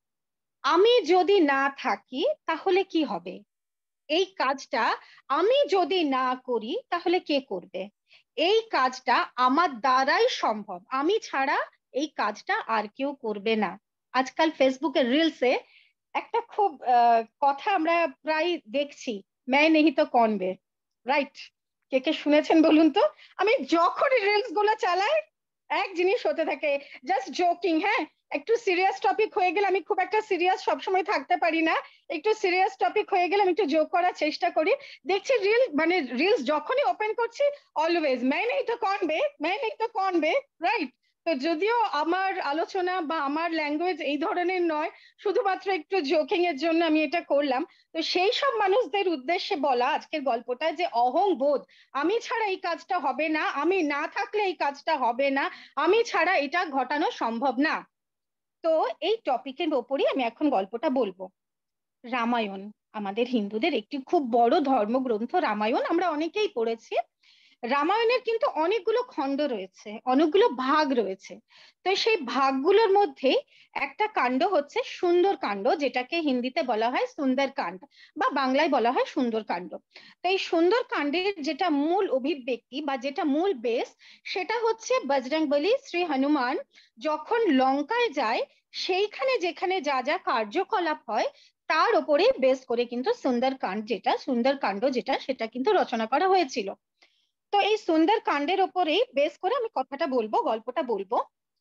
আমি যদি না থাকি তাহলে কি হবে, এই কাজটা আমি যদি না করি তাহলে কে করবে, এই কাজটা আমার দ্বারাই সম্ভব, আমি ছাড়া এই কাজটা আর কেউ করবে না। আজকাল ফেসবুকের রিলসে একটা খুব কথা আমরা প্রায় দেখছি, मैं नहीं तो कौन बे। রাইট? কে কে শুনেছেন বলুন তো? আমি যখন রিলস গুলো চালাই এক জিনিস হতে থাকে, জাস্ট জোকিং। হ্যাঁ, একটু সিরিয়াস টপিক হয়ে গেলে, আমি খুব একটা সিরিয়াস সবসময় থাকতে পারি না, একটু সিরিয়াস টপিক হয়ে গেলে আমি একটু জোক করার চেষ্টা করি। দেখছি রিল, মানে রিলস যখনই ওপেন করছি, অলওয়েজ मैं नहीं तो कौन बे, मैं नहीं तो कौन बे। রাইট? তো যদিও আমার আলোচনা বা আমার ল্যাঙ্গুয়েজ এই ধরনের নয়, শুধুমাত্র একটু জোকিং এর জন্য আমি এটা করলাম। তো সেই সব মানুষদের উদ্দেশ্যে বলা আজকের গল্পটা, যে অহংবোধ, আমি ছাড়া এই কাজটা হবে না, আমি না থাকলে এই কাজটা হবে না, আমি ছাড়া এটা ঘটানো সম্ভব না। তো এই টপিকের ওপরই আমি এখন গল্পটা বলবো। রামায়ণ, আমাদের হিন্দুদের একটি খুব বড় ধর্মগ্রন্থ। রামায়ণ আমরা অনেকেই পড়েছি। রামায়ণের কিন্তু অনেকগুলো খণ্ড রয়েছে, অনেকগুলো ভাগ রয়েছে। তো সেই ভাগগুলোর মধ্যে একটা কাণ্ড হচ্ছে সুন্দর কাণ্ড, যেটাকে হিন্দিতে বলা হয় সুন্দর কাণ্ড, বা বাংলায় বলা হয় সুন্দর কাণ্ড। তো এই সুন্দর কাণ্ডের যেটা মূল অভিব্যক্তি বা যেটা মূল বেস, সেটা হচ্ছে বজরংবলী শ্রী হনুমান যখন লঙ্কায় যায়, সেইখানে যেখানে যা যা কার্যকলাপ হয় তার উপরে বেস করে কিন্তু সুন্দর কাণ্ড যেটা সেটা কিন্তু রচনা করা হয়েছিল। তো এই সুন্দর কাণ্ডের ওপরেই বেস করে আমি কথাটা বলবো, গল্পটা বলবো।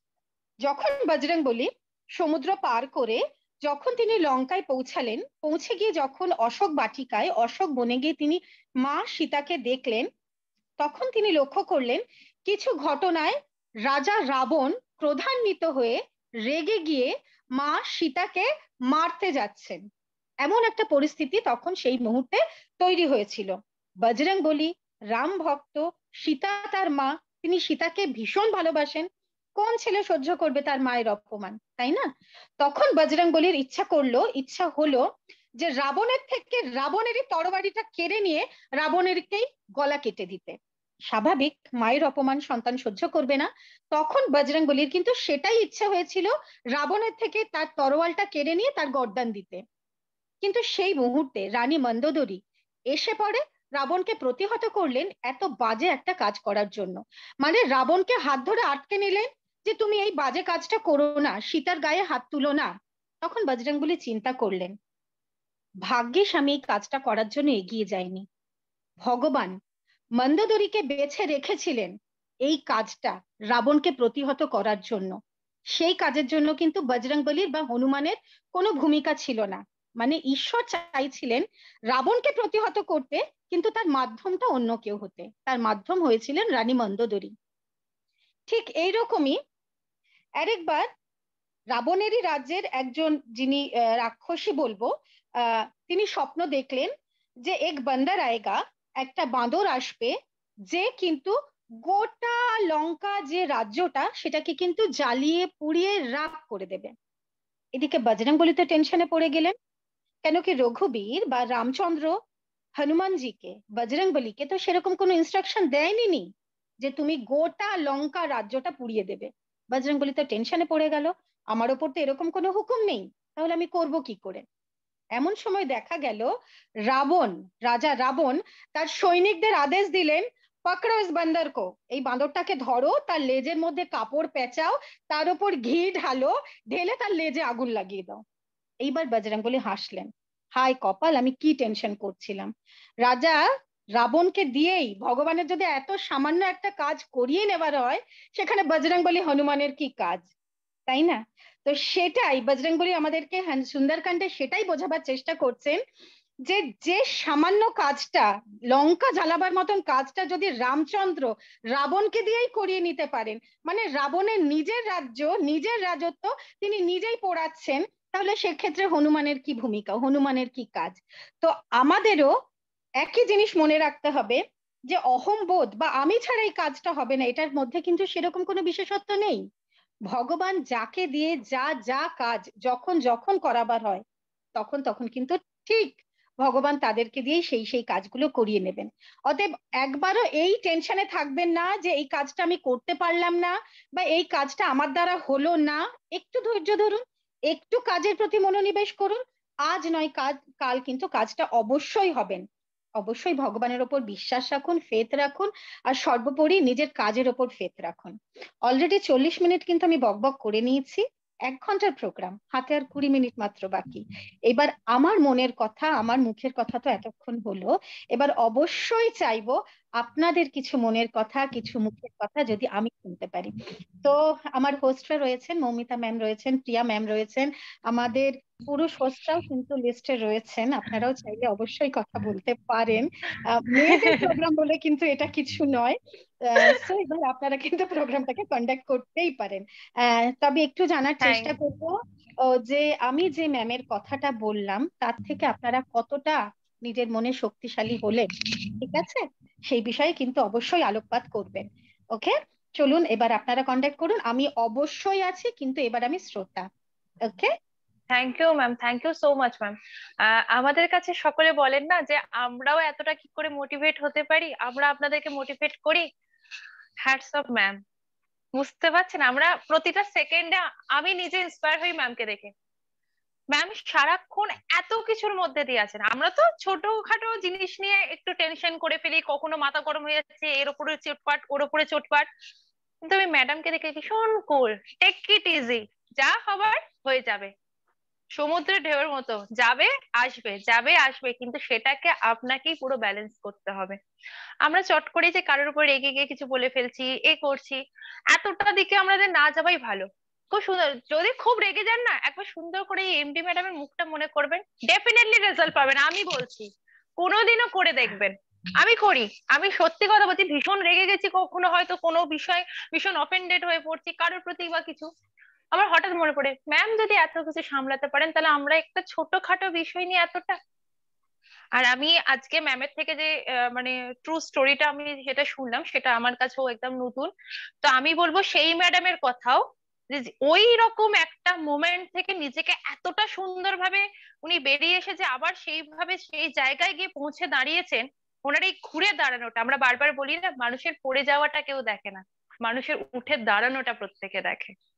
যখন বজরংবলী সমুদ্র পার করে যখন তিনি লঙ্কায় পৌঁছালেন, পৌঁছে গিয়ে যখন অশোক বাটিকায়, অশোক বনে গিয়ে তিনি মা সীতাকে দেখলেন, তখন তিনি লক্ষ্য করলেন কিছু ঘটনায় রাজা রাবণ ক্রোধান্বিত হয়ে রেগে গিয়ে মা সীতাকে মারতে যাচ্ছেন। এমন একটা পরিস্থিতি তখন সেই মুহূর্তে তৈরি হয়েছিল। বজরংবলী রাম ভক্ত, সীতা তার মা, তিনি সীতাকে ভীষণ ভালোবাসেন। কোন ছেলে সহ্য করবে তার মায়ের অপমান, তাই না? তখন বজরংবলীর ইচ্ছা হলো যে রাবণের থেকে রাবণেরই তরবারিটা কেড়ে নিয়ে রাবণেরকেই গলা কেটে দিতে। স্বাভাবিক, মায়ের অপমান সন্তান সহ্য করবে না। তখন বজরংবলীর কিন্তু সেটাই ইচ্ছা হয়েছিল, রাবণের থেকে তার তরোয়ালটা কেড়ে নিয়ে তার গর্দান দিতে। কিন্তু সেই মুহূর্তে রানী মন্দোদরী এসে পড়ে, রাবণকে প্রতিহত করলেন এত বাজে একটা কাজ করার জন্য। মানে রাবণকে হাত ধরে আটকে নিলেন যে তুমি এই বাজে কাজটা করো না, সীতার গায়ে হাত তুলো না। তখন বজরংবলী চিন্তা করলেন, ভাগ্যিস আমি এই কাজটা করার জন্য এগিয়ে যাইনি। ভগবান মন্দোদরীকে বেছে রেখেছিলেন এই কাজটা রাবণকে প্রতিহত করার জন্য। সেই কাজের জন্য কিন্তু বজরংবলীর বা হনুমানের কোনো ভূমিকা ছিল না। মানে ঈশ্বর চাইছিলেন রাবণকে প্রতিহত করতে, কিন্তু তার মাধ্যমটা অন্য কেউ হতে। তার মাধ্যম হয়েছিলেন রানী মন্দোদরী। ঠিক এইরকমই আরেকবার রাবণেরই রাজ্যের একজন, যিনি রাক্ষসী বলবো, তিনি স্বপ্ন দেখলেন যে এক বান্দর আয়েগা, একটা বাঁদর আসবে, যে কিন্তু গোটা লঙ্কা যে রাজ্যটা সেটাকে কিন্তু জ্বালিয়ে পুড়িয়ে রাখ করে দেবে। এদিকে বজরংবলী তো টেনশনে পড়ে গেলেন, কেন কি রঘুবীর বা রামচন্দ্র হনুমানজিকে, বজরংবলীকে তো সেরকম কোনো ইনস্ট্রাকশন দেয়নি যে তুমি গোটা লঙ্কা রাজ্যটা পুড়িয়ে দেবে। বজরংবলী তো টেনশনে পড়ে গেল, আমার ওপর তো এরকম কোনো হুকুম নেই, তাহলে আমি করব কি করে? এমন সময় দেখা গেল রাবণ, রাজা রাবণ তার সৈনিকদের আদেশ দিলেন, পাকড়ো ইস বান্দর কো, এই বাঁদরটাকে ধরো, তার লেজের মধ্যে কাপড় পেঁচাও, তার উপর ঘি ঢালো, ঢেলে তার লেজে আগুন লাগিয়ে দাও। এইবার বজরংবলী হাসলেন, হায় কপাল, আমি কি টেনশন করছিলাম। রাজা রাবণকে দিয়েই ভগবানের যদি এত সামান্য একটা কাজ করিয়ে নেবার হয়, সেখানে বজরংবলী হনুমানের কি কাজ, তাই না? তো সেটাই বজরংবলী আমাদেরকে সুন্দরকাণ্ডে সেটাই বোঝাবার চেষ্টা করছেন, যে যে সামান্য কাজটা, লঙ্কা জ্বালাবার মতন কাজটা যদি রামচন্দ্র রাবণকে দিয়েই করিয়ে নিতে পারেন, মানে রাবণের নিজের রাজ্য, নিজের রাজত্ব তিনি নিজেই পোড়াচ্ছেন, তাহলে সেক্ষেত্রে হনুমানের কি ভূমিকা, হনুমানের কি কাজ? তো আমাদেরও একই জিনিস মনে রাখতে হবে, যে অহংবোধ বা আমি ছাড়া এই কাজটা হবে না, এটার মধ্যে কিন্তু সেরকম কোনো বিশেষত্ব নেই। ভগবান যাকে দিয়ে যা যা কাজ যখন যখন করাবার হয়, তখন তখন কিন্তু ঠিক ভগবান তাদেরকে দিয়েই সেই সেই কাজগুলো করিয়ে নেবেন। অতএব একবারও এই টেনশনে থাকবেন না যে এই কাজটা আমি করতে পারলাম না, বা এই কাজটা আমার দ্বারা হলো না। একটু ধৈর্য ধরুন, একটু কাজের প্রতি মনোনিবেশ করুন, আজ নয় কাজ কাল কিন্তু কাজটা অবশ্যই হবেন। অবশ্যই ভগবানের ওপর বিশ্বাস রাখুন, ফেথ রাখুন, আর সর্বোপরি নিজের কাজের ওপর ফেথ রাখুন। অলরেডি 40 মিনিট কিন্তু আমি বকবক করে নিয়েছি, 1 ঘন্টার প্রোগ্রাম, হাতে আর 20 মিনিট মাত্র বাকি। এবার আমার মনের কথা, আমার মুখের কথা তো এতক্ষণ হলো, এবার অবশ্যই চাইবো আপনাদের কিছু মনের কথা, কিছু মুখের কথা যদি আমি শুনতে পারি। তো আমার হোস্টরা রয়েছেন, মৌমিতা ম্যাম রয়েছেন, প্রিয়া ম্যাম রয়েছেন, আমাদের পুরুষ হোস্টরাও কিন্তু লিস্টে রয়েছেন, আপনারাও চাইলে অবশ্যই কথা বলতে পারেন। মেয়েদের প্রোগ্রাম বলে কিন্তু এটা কিছু নয়। সো এবার আপনারা কিন্তু প্রোগ্রামটাকে কন্ডাক্ট করতেই পারেন। তবে একটু জানার থ্যাংক চেষ্টা করব যে আমি যে ম্যামের কথাটা বললাম তার থেকে আপনারা কতটা নিজের মনে শক্তিশালী হলেন, ঠিক আছে? সেই বিষয়ে কিন্তু অবশ্যই আলোকপাত করবেন। ওকে, চলুন এবার আপনারা কন্ট্যাক্ট করুন, আমি অবশ্যই আছি, কিন্তু এবার আমি শ্রোতা। Okay. Thank you ma'am, thank you so much ma'am. আমাদের কাছে সকলে বলেন না যে আমরাও এতটা কি করে মোটিভেট হতে পারি, আমরা আপনাদেরকে মোটিভেট করি। Hats off ma'am. বুঝতে পারছেন, আমরা প্রতিটা সেকেন্ডে, আমি নিজে ইন্সপায়ার হই ম্যামকে দেখে। ম্যাম সারাক্ষণ এত কিছুর মধ্যে দিয়ে আছেন, আমরা তো ছোটখাটো জিনিস নিয়ে একটু টেনশন করে ফেলি, কখনো মাথা গরম হয়ে যাচ্ছে, এর উপরে চোটপাট ওর উপরে চোটপাট। কিন্তু আমি ম্যাডামকে দেখে ভীষণ কুল, টেক ইট ইজি, যা হবার হয়ে যাবে, সমুদ্রের ঢেউয়ের মতো যাবে আসবে, যাবে আসবে, কিন্তু সেটাকে আপনাকেই পুরো ব্যালেন্স করতে হবে। আমরা চট করে যে কারোর উপর রেগে গিয়ে কিছু বলে ফেলছি, এ করছি, এতটা দিকে আমাদের না যাওয়াই ভালো। খুব সুন্দর, যদি খুব রেগে যান না, একবার সুন্দর করে এমডি ম্যাডামের মুখটা মনে করবেন, ডেফিনেটলি রেজাল্ট পাবেন, আমি বলছি। কোনোদিনও করে দেখবেন, আমি করি, আমি সত্যি কথা বলছি, ভীষণ রেগে গেছি কখনো, হয়তো কোনো বিষয় ভীষণ অফেন্ডেড হয়ে পড়ছি কারোর প্রতি বা কিছু, আমার হঠাৎ মনে পড়ে ম্যাম যদি এত কিছু সামলাতে পারেন, তাহলে আমরা একটা ছোটখাটো বিষয় নিয়ে এতটা। আর আমি আজকে ম্যামের থেকে যে মানে ট্রু স্টোরিটা আমি যেটা শুনলাম, সেটা আমার কাছেও একদম নতুন। তো আমি বলবো সেই ম্যাডামের কথাও, যে ওই রকম একটা মোমেন্ট থেকে নিজেকে এতটা সুন্দরভাবে উনি বেরিয়ে এসে যে আবার সেইভাবে সেই জায়গায় গিয়ে পৌঁছে দাঁড়িয়েছেন। ওনার এই ঘুরে দাঁড়ানোটা, আমরা বারবার বলি না, মানুষের পড়ে যাওয়াটা কেউ দেখে না, মানুষের উঠে দাঁড়ানোটা প্রত্যেকে দেখে।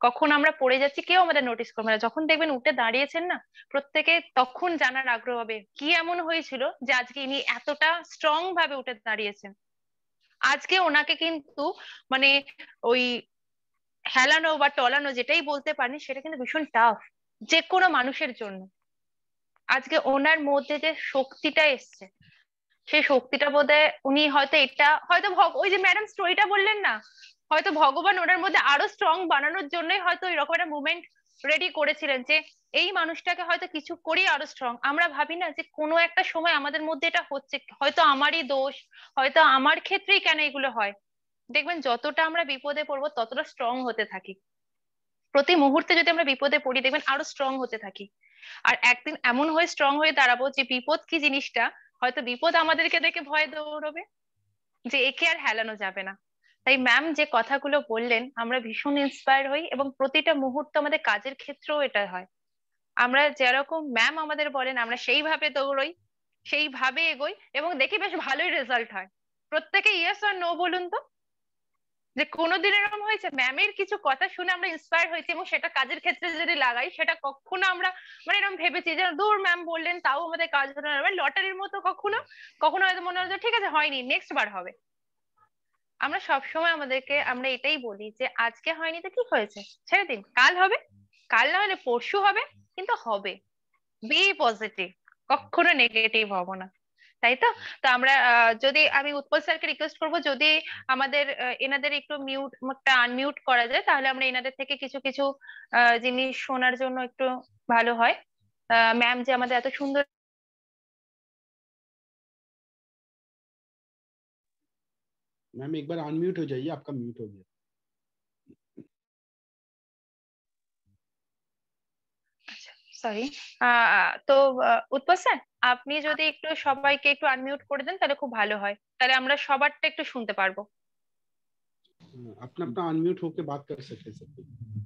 কখন আমরা পড়ে যাচ্ছি কেউ আমাদের নোটিস করবে না, যখন দেখবেন উঠে দাঁড়িয়েছেন না প্রত্যেকে, তখন জানার আগ্রহ হবে কি এমন হয়েছিল যে আজকে ইনি এতটা স্ট্রং ভাবে উঠে দাঁড়িয়েছেন। আজকে ওনাকে কিন্তু মানে ওই হেলানো বা টলানো যেটাই বলতে পারেন, সেটা কিন্তু ভীষণ টাফ যে কোনো মানুষের জন্য। আজকে ওনার মধ্যে যে শক্তিটা এসছে, সেই শক্তিটা বোধহয় উনি হয়তো এটা হয়তো ওই যে ম্যাডাম স্টোরিটা বললেন না, হয়তো ভগবান ওনার মধ্যে আরো স্ট্রং বানানোর জন্যই হয়তো এরকম একটা মুভমেন্ট রেডি করেছিলেন, যে এই মানুষটাকে হয়তো কিছু করি আরো স্ট্রং। আমরা ভাবি না যে কোনো একটা সময় আমাদের মধ্যে এটা হচ্ছে, হয়তো আমারই দোষ, হয়তো আমার ক্ষেত্রেই কেন এগুলো হয়। দেখবেন যতটা আমরা বিপদে পড়বো ততটা স্ট্রং হতে থাকি, প্রতি মুহূর্তে যদি আমরা বিপদে পড়ি দেখবেন আরো স্ট্রং হতে থাকি। আর একদিন এমন হয়ে স্ট্রং হয়ে দাঁড়াবো যে বিপদ কি জিনিসটা, হয়তো বিপদ আমাদেরকে দেখে ভয় দৌড়বে, যে একে আর হেলানো যাবে না। তাই ম্যাম যে কথাগুলো বললেন আমরা ভীষণ ইন্সপায়ার হই, এবং প্রতিটা মুহূর্ত আমাদের কাজের ক্ষেত্রেও এটা হয়। আমরা যেরকম ম্যাম আমাদের বলেন আমরা সেইভাবে দৌড়ই, সেইভাবে এগোই, এবং দেখি বেশ ভালোই রেজাল্ট হয়। প্রত্যেকে ইয়েস আর নো বলুন তো, যে কোনোদিন এরকম হয়েছে ম্যামের কিছু কথা শুনে আমরা ইন্সপায়ার হয়েছি এবং সেটা কাজের ক্ষেত্রে যদি লাগাই, সেটা কখনো আমরা মানে এরকম ভেবেছি যে দূর ম্যাম বললেন তাও আমাদের কাজ হলো না, লটারির মতো কখনো কখনো হয়তো মনে হচ্ছে ঠিক আছে হয়নি নেক্সট বার হবে। আমরা সবসময় আমাদেরকে আমরা এটাই বলি যে আজকে হয়নি তো কি হয়েছে, ছেড়ে দিন, কাল হবে, কাল না হলে পরশু হবে, কিন্তু হবে। বি পজিটিভ, কখনো নেগেটিভ হব না, তাই তো? তো আমরা যদি আমি উৎপল স্যারকে রিকোয়েস্ট করবো যদি আমাদের এনাদের একটু মিউটটা আনমিউট করা যায়, তাহলে আমরা এনাদের থেকে কিছু কিছু জিনিস শোনার জন্য একটু ভালো হয়। ম্যাম যে আমাদের এত সুন্দর। मैम एक बार अनम्यूट हो जाइए, आपका म्यूट हो गया। সরি। তো উৎপল স্যার আপনি যদি একটু সবাইকে একটু আনমিউট করে দেন তাহলে খুব ভালো হয়, তাহলে আমরা সবারটা একটু শুনতে পারবো। अपना अपना अनम्यूट होके बात कर सकते हैं सबको,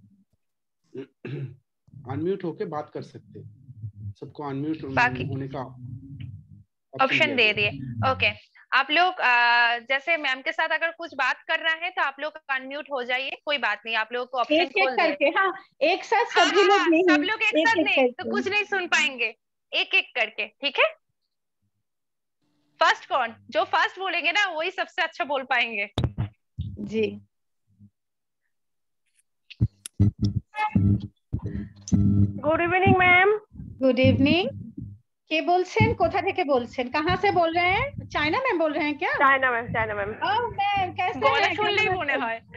अनम्यूट होके बात कर सकते हैं, सबको अनम्यूट बाकी होने का ऑप्शन दे दिए। ओके, आप लोग जैसे मैम के साथ अगर कुछ बात करना है तो आप लोग अनम्यूट हो जाइए, कोई बात नहीं, आप लोगों को ऑप्शन एक एक खोल दिए। करके, हाँ एक साथ हाँ सभी लोग हाँ नहीं, सब लोग एक साथ एक नहीं तो करके। कुछ नहीं सुन पाएंगे, एक एक करके, ठीक है? फर्स्ट कौन, जो फर्स्ट बोलेंगे ना वही सबसे अच्छा बोल पाएंगे। जी good evening ma'am. Good evening. কে বলছেন, কোথা থেকে বলছেন, कहाँ से बोल रहे हैं? चाइना में बोल रहे हैं क्या? China ma'am, China ma'am. Oh ma'am कैसे গলা हैं, শুনলেই कैसे মনে हैं? হয়।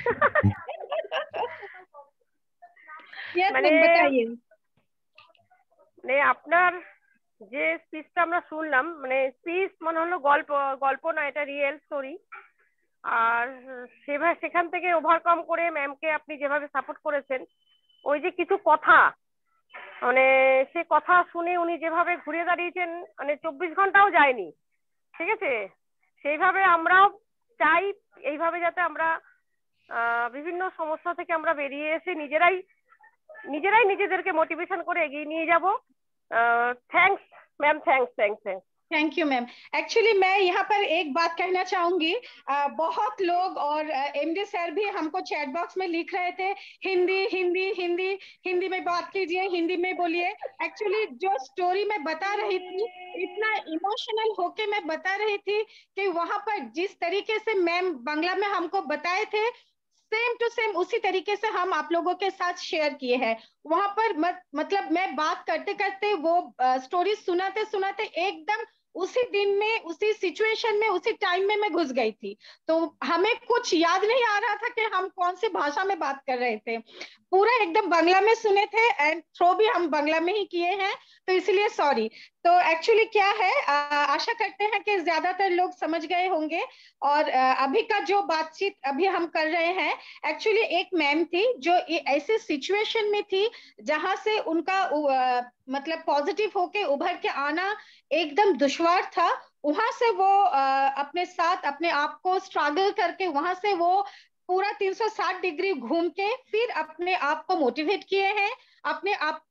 यस মানে मैम बताइए। মানে আপনার যে স্পিচটা আমরা শুনলাম, মানে স্পিচ মনে হলো গল্প, গল্প না, এটা রিয়েল স্টোরি। আর সেখান থেকে ওভারকাম করে ম্যামকে আপনি যেভাবে সাপোর্ট করেছেন, ওই যে কিছু কথা, মানে সে কথা শুনে উনি যেভাবে ঘুরে দাঁড়িয়েছেন, মানে 24 ঘন্টাও যায়নি, ঠিক আছে? সেইভাবে আমরাও চাই এইভাবে যাতে আমরা বিভিন্ন সমস্যা থেকে আমরা বেরিয়ে এসে নিজেরাই নিজেদেরকে মোটিভেশন করে এগিয়ে নিয়ে যাব। Thanks ma'am, thanks thanks thanks. Thank you ma'am. Actually मैं यहाँ पर एक बात कहना चाहूंगी, बहुत लोग और एमडी सर भी हमको चैट बॉक्स में लिख रहे थे हिंदी हिंदी हिंदी, हिंदी में बात कीजिए, हिंदी में बोलिए। एक्चुअली जो स्टोरी मैं बता रही थी, इतना इमोशनल होके मैं बता रही थी कि वहां पर जिस तरीके से मैम बांग्ला में हमको बताए थे, सेम टू सेम उसी तरीके से हम आप लोगों के साथ शेयर किए हैं। वहां पर मतलब मैं बात करते करते वो स्टोरी सुनाते सुनाते एकदम उसी दिन में, उसी सिचुएशन में, उसी टाइम में मैं घुस गई थी। तो हमें कुछ याद नहीं आ रहा था कि हम कौन सी भाषा में बात कर रहे थे, पूरा एकदम बांग्ला में सुने थे एंड थ्रो भी हम बांग्ला में ही किए हैं, तो इसलिए सॉरी। तो एक्चुअली क्या है, आशा करते हैं कि ज्यादातर लोग समझ गए होंगे। और अभी का जो बातचीत अभी हम कर रहे हैं, एक्चुअली एक मैम थी जो ऐसे सिचुएशन में थी जहां से उनका मतलब पॉजिटिव होके उभर के आना एकदम दुश्वार था। वहां से वो अपने साथ अपने आप को स्ट्रगल करके वहां से वो पूरा 360 डिग्री घूम के फिर अपने आप को मोटिवेट किए हैं, अपने आप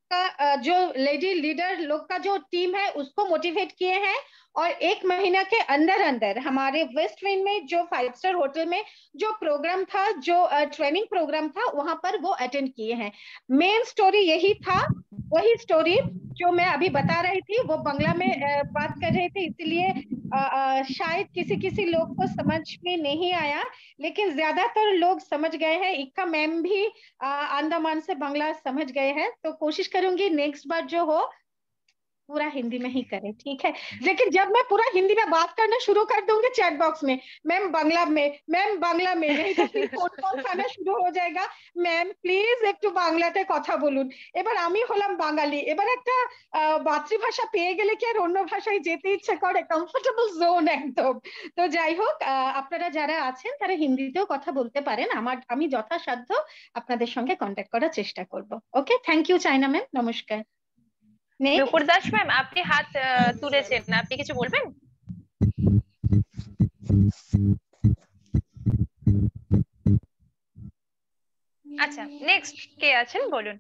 का जो लेडी लीडर लोग का जो टीम है उसको मोटिवेट किए हैं, और 1 महीना के अंदर अंदर हमारे वेस्ट विंग में जो 5 स्टार होटल में जो प्रोग्राम था, जो ट्रेनिंग प्रोग्राम था, वहां पर वो अटेंड किए हैं। मेन स्टोरी यही था, वही स्टोरी जो मैं अभी बता रही थी, वो बांग्ला में बात कर रहे थे, इसलिए शायद किसी किसी लोग को समझ में नहीं आया, लेकिन ज्यादातर लोग समझ गए हैं। इक्का मैम भी अंडमान से बांग्ला समझ गए हैं, तो कोशिश करूंगी नेक्स्ट बार जो हो पूरा हिंदी में ही करें, ठीक है। लेकिन जब मैं पूरा हिंदी में बात करना शुरू कर दूंगी चैट बॉक्स में, मैम बांग्ला में, मैम बांग्ला में, नहीं तो फिर फोन कॉल आना शुरू हो जाएगा, मैम প্লিজ একটু বাংলাতে কথা বলুন। এবার আমি হলাম বাঙালি, এবার একটা মাতৃভাষা পেয়ে গেলে কি আর অন্য ভাষায় যেতে ইচ্ছে করে, কমফোর্টেবল জোন একদম। তো যাই হোক, আপনারা যারা আছেন তারা হিন্দিতেও কথা বলতে পারেন, আমি যথাসাধ্য আপনাদের সঙ্গে কন্ট্যাক্ট করার চেষ্টা করব। Okay, thank you China ma'am, নমস্কার। নুপুর দাস ম্যাম, আপনি হাত তুলেছেন, আপনি কিছু বলবেন? আচ্ছা, নেক্সট কে আছেন বলুন।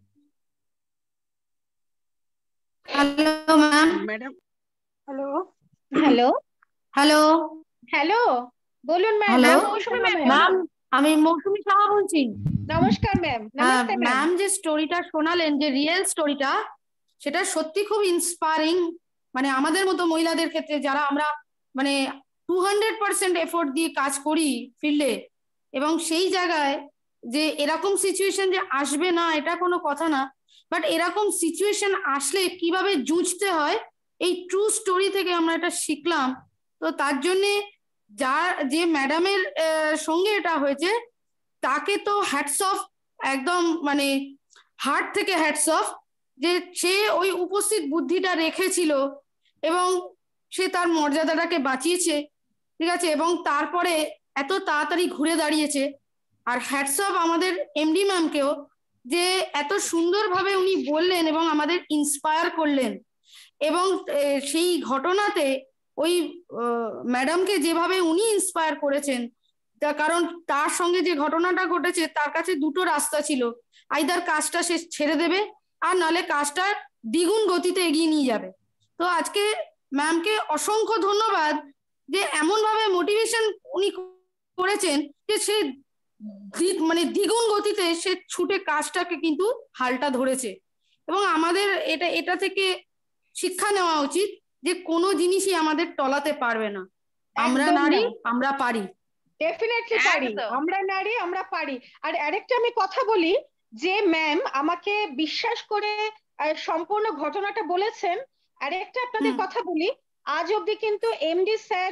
Hello ma'am. Madam, hello hello hello hello, বলুন ma'am. Hello Mousumi ma'am, ma'am, আমি মৌসুমী সাহা বলছি। নমস্কার ম্যাম। নমস্তে ম্যাম। ম্যাম যে স্টোরিটা শোনালেন, যে রিয়েল স্টোরিটা, সেটা সত্যি খুব ইন্সপায়ারিং। মানে আমাদের মতো মহিলাদের ক্ষেত্রে, যারা আমরা মানে 200% এফোর্ট দিয়ে কাজ করি ফিল্ডে, এবং সেই জায়গায় যে এরকম সিচুয়েশন যে আসবে না এটা কোনো কথা না, বাট এরকম সিচুয়েশন আসলে কিভাবে জুঝতে হয়, এই ট্রু স্টোরি থেকে আমরা এটা শিখলাম। তো তার জন্যে যে ম্যাডামের সঙ্গে এটা হয়েছে, তাকে তো হ্যাটস অফ, একদম মানে হার্ট থেকে হ্যাটস অফ, যে সে ওই উপস্থিত বুদ্ধিটা রেখেছিল এবং সে তার মর্যাদাটাকে বাঁচিয়েছে, ঠিক আছে, এবং তারপরে এত তাড়াতাড়ি ঘুরে দাঁড়িয়েছে। আর হ্যাটস অফ আমাদের এমডি ম্যামকেও, যে এত সুন্দরভাবে উনি বললেন এবং আমাদের ইন্সপায়ার করলেন। এবং সেই ঘটনাতে ওই ম্যাডামকে যেভাবে উনি ইন্সপায়ার করেছেন, কারণ তার সঙ্গে যে ঘটনাটা ঘটেছে, তার কাছে দুটো রাস্তা ছিল, আইদার কাজটা সে ছেড়ে দেবে, আর নালে কাজটা দ্বিগুণ গতিতে এগিয়ে নিয়ে যাবে। তো আজকে ম্যামকে অসংখ্য ধন্যবাদ, যে এমন ভাবে মোটিভেশন উনি করেছেন যে সে মানে দ্বিগুণ গতিতে সে ছুটে কাজটাকে কিন্তু হালটা ধরেছে। এবং আমাদের এটা থেকে শিক্ষা নেওয়া উচিত যে কোনো জিনিসই আমাদের টলাতে পারবে না। আমরা নারী, আমরা পারি, ডেফিনেটলি পারি, আমরা নারী, আমরা পারি। আর আরেকটা আমি কথা বলি, যে ম্যাম আমাকে বিশ্বাস করে সম্পূর্ণ ঘটনাটা বলেছেন। আরেকটা আপনাদের কথা বলি, আজ অব্দি কিন্তু এমডি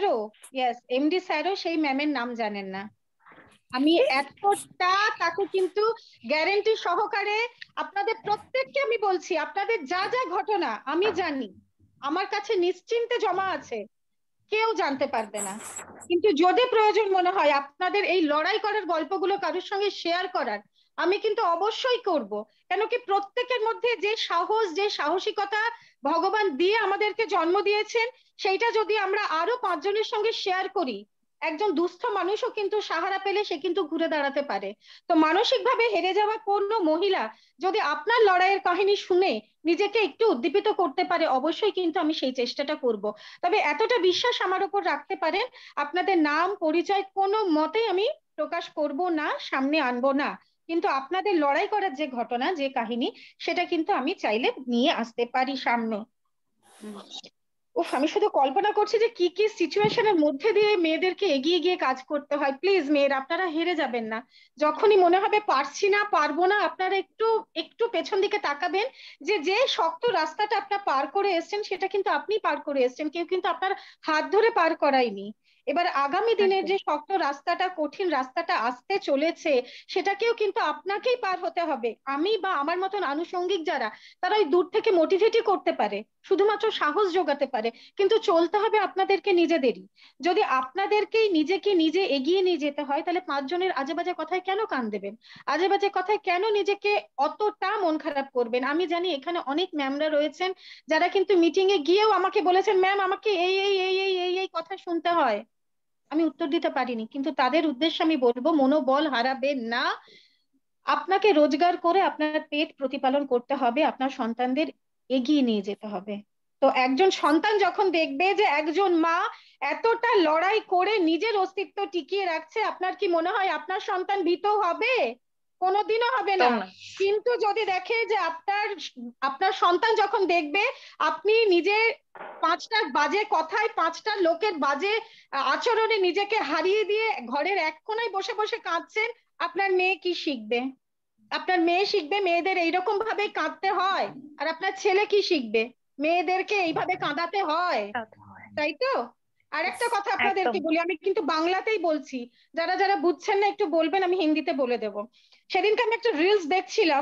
স্যারও সেই ম্যামের নাম জানেন না। আমি এতটা তাকে কিন্তু গ্যারেন্টি সহকারে আপনাদের প্রত্যেককে আমি বলছি, আপনাদের যা যা ঘটনা আমি জানি, আমার কাছে নিশ্চিন্তে জমা আছে, কেউ জানতে পারবে না। কিন্তু যদি প্রয়োজন মনে হয় আপনাদের এই লড়াই করার গল্পগুলো কারোর সঙ্গে শেয়ার করার, আমি কিন্তু অবশ্যই করব। কেন কি প্রত্যেকের মধ্যে যে সাহস, যে সাহসিকতা ভগবান দিয়ে আমাদেরকে জন্ম দিয়েছেন, সেইটা যদি আমরা আরো 5 জনের সঙ্গে শেয়ার করি, একজন দুস্থ মানুষও কিন্তু সাহারা পেলে সে কিন্তু ঘুরে দাঁড়াতে পারে। তো মানসিকভাবে হেরে যাওয়া কোনো মহিলা যদি আপনার লড়াইয়ের কাহিনী শুনে নিজেকে একটু উদ্দীপিত করতে পারে, অবশ্যই কিন্তু আমি সেই চেষ্টাটা করব। তবে এতটা বিশ্বাস আমার উপর রাখতে পারেন, আপনাদের নাম পরিচয় কোনো মতেই আমি প্রকাশ করব না, সামনে আনবো না, কিন্তু আপনাদের লড়াই করার যে ঘটনা, যে কাহিনী, সেটা কিন্তু আমি চাইলে নিয়ে আসতে পারি সামনে। আমি শুধু কল্পনা করছি যে কি কি সিচুয়েশনের মধ্যে দিয়ে মেয়েদেরকে এগিয়ে গিয়ে কাজ করতে হয়। প্লিজ মেয়েরা, আপনারা হেরে যাবেন না। যখনই মনে হবে পারছি না, পারবো না, আপনারা একটু একটু পেছন দিকে তাকাবেন, যে শক্ত রাস্তাটা আপনার পার করে এসছেন, সেটা কিন্তু আপনি পার করে এসছেন, কেউ কিন্তু আপনার হাত ধরে পার করায়নি। এবার আগামী দিনের যে শক্ত রাস্তাটা, কঠিন রাস্তাটা আসতে চলেছে, সেটাকেও কিন্তু আপনাকেই পার হতে হবে। আমি বা আমার মতন আনুষঙ্গিক যারা, তারা ওই দূর থেকে মোটিভেটই করতে পারে, শুধুমাত্র সাহস যোগাতে পারে, কিন্তু চলতে হবে আপনাদেরকে নিজেদেরই। যদি আপনাদেরকেই নিজেকে নিজে এগিয়ে নিয়ে যেতে হয়, তাহলে 5 জনের আজে বাজে কথায় কেন কান দেবেন? আজে বাজে কথায় কেন নিজেকে অতটা মন খারাপ করবেন? আমি জানি এখানে অনেক ম্যামরা রয়েছেন যারা কিন্তু মিটিং এ গিয়েও আমাকে বলেছেন, ম্যাম আমাকে এই এই এই এই এই এই কথা শুনতে হয়, আমি উত্তর দিতে পারিনি। কিন্তু তাদের উদ্দেশ্যে আমি বলবো, মনোবল হারাবেন না। আপনাকে রোজগার করে আপনার পেট প্রতিপালন করতে হবে, আপনার সন্তানদের এগিয়ে নিয়ে যেতে হবে। তো একজন সন্তান যখন দেখবে যে একজন মা এতটা লড়াই করে নিজের অস্তিত্ব টিকিয়ে রাখছে, আপনার কি মনে হয় আপনার সন্তান ভীত হবে? কোনোদিনও হবে না। কিন্তু যদি দেখে যে আপনার সন্তান যখন দেখবে আপনি নিজে 5টা বাজে কথায় 5টা লোকের বাজে আচরণে নিজেকে হারিয়ে দিয়ে ঘরের এক কোনায় বসে বসে কাঁদছেন, আপনার মেয়ে কি শিখবে? আপনার মেয়ে শিখবে মেয়েদের এইরকম ভাবে কাঁদতে হয়, আর আপনার ছেলে কি শিখবে? মেয়েদেরকে এইভাবে কাঁদাতে হয়, তাই তো? আর একটা কথা আপনাদেরকে বলি, আমি কিন্তু বাংলাতেই বলছি, যারা যারা বুঝছেন না একটু বলবেন, আমি হিন্দিতে বলে দেব। সেদিনকে আমি একটা রিলস দেখছিলাম,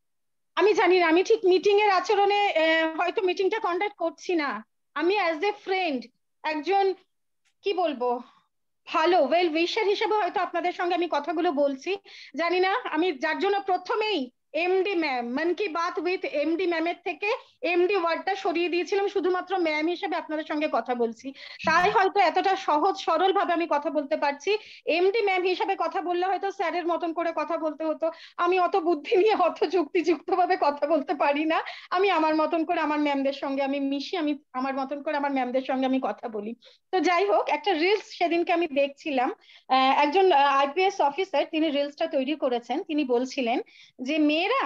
আমি জানি না, আমি ঠিক মিটিং এর আচরণে হয়তো মিটিংটা কন্ডাক্ট করছি না, আমি অ্যাজ এ ফ্রেন্ড, একজন কি বলবো ভালো ওয়েল উইশার হিসেবে হয়তো আপনাদের সঙ্গে আমি কথাগুলো বলছি। জানি না, আমি যার জন্য প্রথমেই এমডি ম্যাম, মন কি বাত উইথ এমডি ম্যামের থেকে এমডি ওয়ার্ডটা সরিয়ে দিয়েছিলাম, শুধুমাত্র ম্যাম হিসেবে আপনাদের সঙ্গে কথা বলছি, তাই হয়তো এতটা সহজ সরল ভাবে আমি কথা বলতে পারছি। এমডি ম্যাম হিসেবে কথা বললে হয়তো স্যারের মতন করে কথা বলতে হতো, আমি অত বুদ্ধি নিয়ে অত যুক্তিযুক্ত ভাবে কথা বলতে পারি না, আমি আমার মতন করে আমার ম্যামদের সঙ্গে আমি মিশি, আমি আমার মতন করে আমার ম্যামদের সঙ্গে আমি কথা বলি। তো যাই হোক, একটা রিলস সেদিনকে আমি দেখছিলাম, একজন আইপিএস অফিসার তিনি রিলসটা তৈরি করেছেন, তিনি বলছিলেন যে মেয়েরা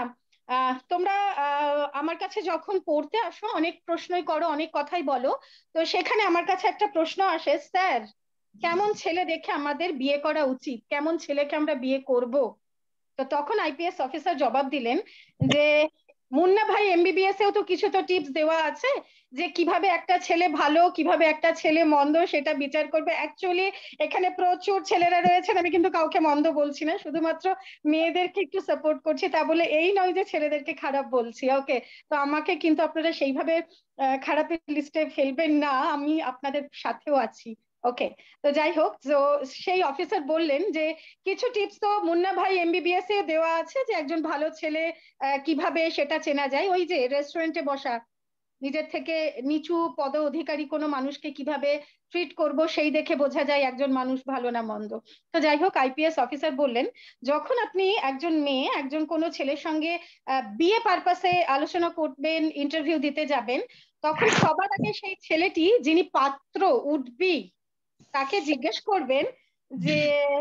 তোমরা আমার কাছে যখন পড়তে আসো অনেক প্রশ্নই করো, অনেক কথাই বলো, তো সেখানে আমার কাছে একটা প্রশ্ন আসে, স্যার কেমন ছেলে দেখে আমাদের বিয়ে করা উচিত, কেমন ছেলেকে আমরা বিয়ে করব? তো তখন আইপিএস অফিসার জবাব দিলেন যে মুন্না ভাই এমবিবিএস এও তো কিছু তো টিপস দেওয়া আছে যে কিভাবে একটা ছেলে ভালো কিভাবে একটা ছেলে মন্দ সেটা বিচার করবে। অ্যাকচুয়ালি এখানে প্রচুর ছেলেরা রয়েছেন, আমি কিন্তু কাউকে মন্দ বলছি না, শুধুমাত্র মেয়েদেরকে একটু সাপোর্ট করছি, তা বলে এই নয় যে ছেলেদেরকে খারাপ বলছি। ওকে, তো আমাকে কিন্তু আপনারা সেইভাবে খারাপের লিস্টে ফেলবেন না, আমি আপনাদের সাথেও আছি। ওকে, তো যাই হোক, তো সেই অফিসার বললেন যে কিছু টিপস তো মুন্না ভাই এমবিবিএস এ দেওয়া আছে, যে একজন ভালো ছেলে কিভাবে সেটা চেনা যায়, ওই যে রেস্টুরেন্টে বসা, নিজের থেকে নিচু পদ অধিকারী কোনো মানুষকে কিভাবে ট্রিট করব সেই দেখে বোঝা যায় একজন মানুষ ভালো না মন্দ। তো যাই হোক, আইপিএস অফিসার বললেন যখন আপনি একজন মেয়ে একজন কোনো ছেলের সঙ্গে বিয়ে পারপাসে আলোচনা করবেন, ইন্টারভিউ দিতে যাবেন, তখন সবার আগে সেই ছেলেটি যিনি পাত্র উঠবি তাকে জিজ্ঞেস করবেন যে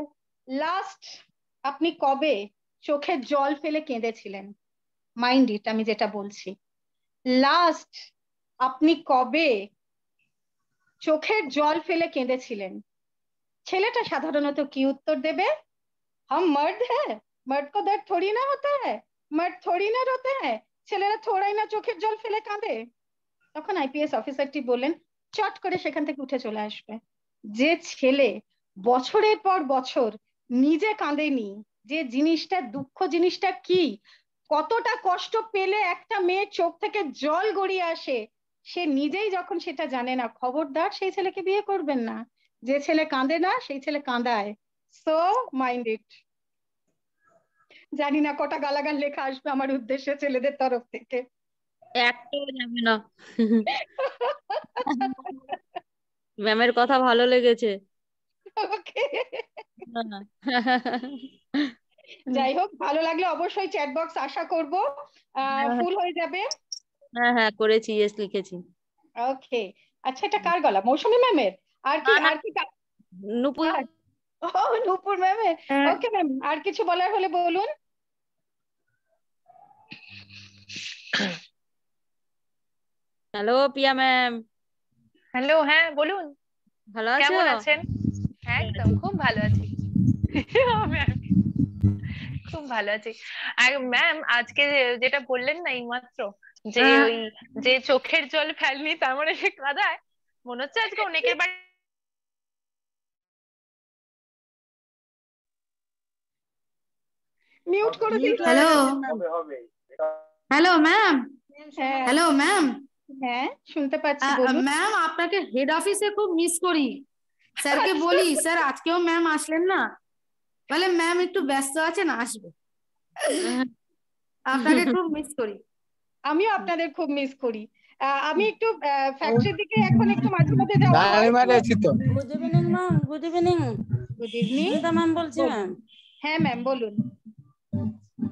লাস্ট আপনি কবে চোখে জল ফেলে কেঁদেছিলেন? মাইন্ড ইট, আমি যেটা বলছি, লাস্ট আপনি কবে চোখের জল ফেলে কেঁদেছিলেন? ছেলেটা সাধারণত কি উত্তর দেবে? हम मर्द है, मर्द को दर्द थोड़ी ना होता है, मर्द थोड़ी ना रोते हैं, ছেলেরা থোড়াই না চোখের জল ফেলে কাঁদে। তখন আইপিএস অফিসারটি বললেন চট করে সেখান থেকে উঠে চলে আসবে, যে ছেলে বছরের পর বছর নিজে কাঁদেনি, যে জিনিসটা দুঃখ জিনিসটা কি, কতটা কষ্ট পেলে একটা মেয়ের চোখ থেকে জল গড়িয়ে আসে, সে নিজেই যখন সেটা জানে না, খবরদার সেই ছেলেকে বিয়ে করবেন না। যে ছেলে কাঁদে না সেই ছেলে কাঁদায়। So mind it. জানি না কটা গালাগাল লেখা আসবে আমার উদ্দেশ্যে ছেলেদের তরফ থেকে। একটাও যাবে না। ম্যামের কথা ভালো লেগেছে। ওকে, যাই হোক, ভালো লাগলে অবশ্যই চ্যাট বক্স আশা করব ফুল হয়ে যাবে। হ্যাঁ হ্যাঁ করেছি, ইয়েস লিখেছি। ওকে, আচ্ছা, এটা কার গলা? মৌসুমী ম্যামের? আর কি আর কি নূপুর। ও, নূপুর ম্যামের। ওকে ম্যাম, আর কিছু বলার হলে বলুন। হ্যালো পিয়া ম্যাম। হ্যালো, হ্যাঁ বলুন, ভালো আছো? কেমন আছেন? একদম খুব ভালো আছি। খুব ভালো আছি। আর ম্যাম আজকে যেটা বললেন না এইমাত্র, যে ওই যে চোখের জল ফেলনি তার মানে সে কাঁদায়, মনে হচ্ছে আজকে অনেকের বাড়ি মিউট করে দিন। Hello hello ma'am, hello ma'am. হ্যাঁ শুনতে পাচ্ছি, বলুন। ম্যাম আপনাকে হেড অফিসে খুব মিস করি, স্যারকে বলি স্যার আজকেও ম্যাম আসলেন না, বলে ম্যাম একটু ব্যস্ত আছেন আসবে। আপনাকে খুব মিস করি। আমিও আপনাদের খুব মিস করি। আমি একটু ফ্যাক্টরির দিকে এখন একটু মাঝে মাঝে যাওয়া হয়। Good evening ma'am. Good evening. Good evening ma'am বলছি ম্যাম। হ্যাঁ ম্যাম বলুন।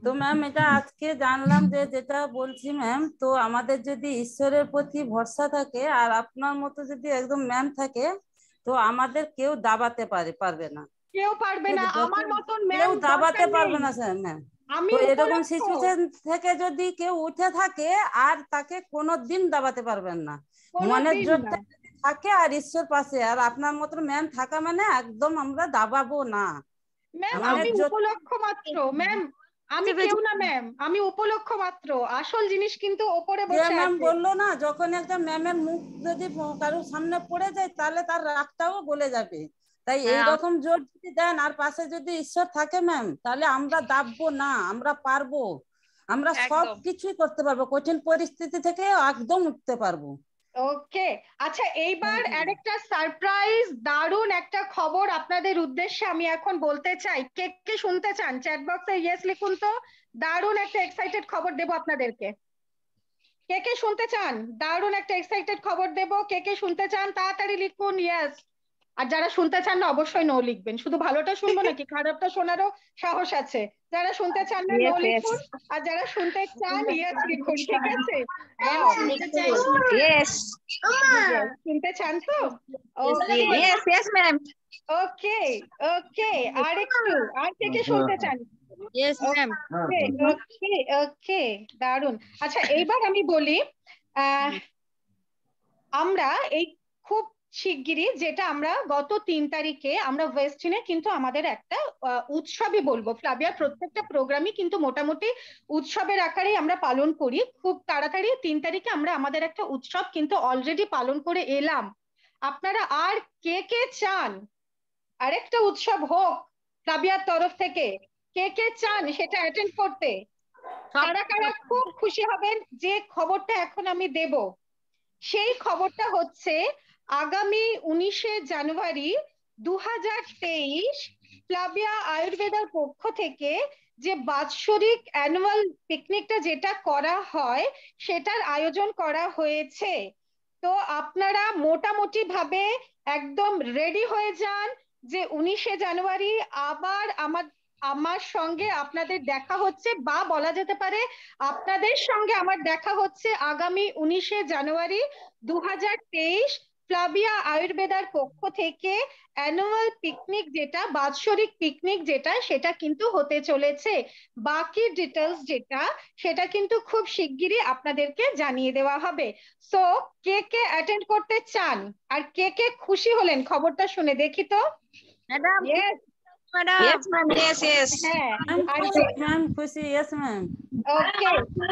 তো ম্যাম এটা আজকে জানলাম যে যেটা বলছি ম্যাম, তো আমাদের যদি ঈশ্বরের প্রতি ভরসা থাকে আর আপনার মতো যদি একদম ম্যাম থাকে, তো আমাদের কেউ দাবাতে পারবে না। কেউ পারবে ঠিক না, আছে, আমার মতন কেউ ম্যাম দাবাতে দরকার পারবে নেই। না স্যার ম্যাম। আমি তো এরকম উপলক্ষ। সিচুয়েশন থেকে যদি কেউ উঠে থাকে আর তাকে কোনোদিন দাবাতে পারবেন না। মনের কোনোদিন না। জোরটা যদি থাকে আর ঈশ্বর পাশে, আর আপনার মতো ম্যাম থাকা মানে একদম আমরা দাবাবো না। ম্যাম মনের আমি জোর উপলক্ষ মাত্র ম্যাম, আমি কেউ না ম্যাম, আমি উপলক্ষ মাত্র, আসল জিনিস কিন্তু ওপরে যে বসে ম্যাম আছে। বললো না, যখন একটা ম্যামের মুখ যদি কারোর সামনে পড়ে যায় তাহলে তার রাগটাও গলে যাবে। তাই এই রকম জোর যদি দেন আর পাশে যদি ঈশ্বর থাকে ম্যাম, তাহলে আমরা দাববো না, আমরা পারবো, আমরা সব একদম। কিছুই করতে পারবো, কঠিন পরিস্থিতি থেকে একদম উঠতে পারবো। ওকে, আচ্ছা এইবার আরেকটা সারপ্রাইজ দারুণ একটা খবর আপনাদের উদ্দেশ্যে আমি এখন বলতে চাই। কে কে শুনতে চান চ্যাট বক্সে ইয়েস লিখুন তো। দারুণ একটা এক্সাইটেড খবর দেব আপনাদেরকে। কে কে শুনতে চান? দারুণ একটা এক্সাইটেড খবর দেব, কে কে শুনতে চান তাড়াতাড়ি লিখুন ইয়েস। আর যারা শুনতে চান না অবশ্যই নো লিখবেন, শুধু ভালোটা শুনবো নাকি খারাপটা শোনারও সাহস আছে। যারা শুনতে চান না নো লিখুন, আর যারা শুনতে চান ইয়েস লিখুন, ঠিক আছে? Yes. শুনতে চান তো? Yes, yes, ma'am. ওকে ওকে, আর একটু, আর কে কে শুনতে চান? Yes, ma'am. ওকে ওকে ওকে, দারুণ। আচ্ছা এইবার আমি বলি, আমরা এই খুব শিগগিরই, যেটা আমরা গত 3 তারিখে আমরা ওয়েস্টিনে কিন্তু আমাদের একটা উৎসবই বলবো, ফ্লাভিয়ার প্রত্যেকটা প্রোগ্রামই কিন্তু মোটামুটি উৎসবের আকারেই আমরা পালন করি। খুব তাড়াতাড়ি 3 তারিখে আমরা আমাদের একটা উৎসব কিন্তু অলরেডি পালন করে এলাম। আপনারা আর কে কে চান আরেকটা উৎসব হোক ফ্লাভিয়ার তরফ থেকে? কে কে চান সেটা অ্যাটেন্ড করতে? কারা কারা খুব খুশি হবেন যে খবরটা এখন আমি দেব? সেই খবরটা হচ্ছে আগামী 19শে জানুয়ারি 2023 ফ্লাভিয়া আয়ুর্বেদার পক্ষ থেকে যে বাৎসরিক অ্যানুয়াল পিকনিকটা যেটা করা হয় সেটার আয়োজন করা হয়েছে। তো আপনারা মোটামুটি ভাবে একদম রেডি হয়ে যান যে 19শে জানুয়ারি আবার আমার সঙ্গে আপনাদের দেখা হচ্ছে, বা বলা যেতে পারে আপনাদের সঙ্গে আমার দেখা হচ্ছে আগামী 19শে জানুয়ারি 2023 ফ্লাভিয়া আয়ুর্বেদার পক্ষ থেকে অ্যানুয়াল পিকনিক যেটা বাৎসরিক পিকনিক যেটা সেটা কিন্তু হতে চলেছে। বাকি ডিটেলস যেটা সেটা কিন্তু খুব শিগগিরই আপনাদেরকে জানিয়ে দেওয়া হবে। সো কে কে অ্যাটেন্ড করতে চান আর কে কে খুশি হলেন খবরটা শুনে দেখি তো। Madam. Yes. Madam. Yes, ma'am. Yes, yes. হ্যাঁ ম্যাম খুশি, ইয়েস ম্যাম। ওকে,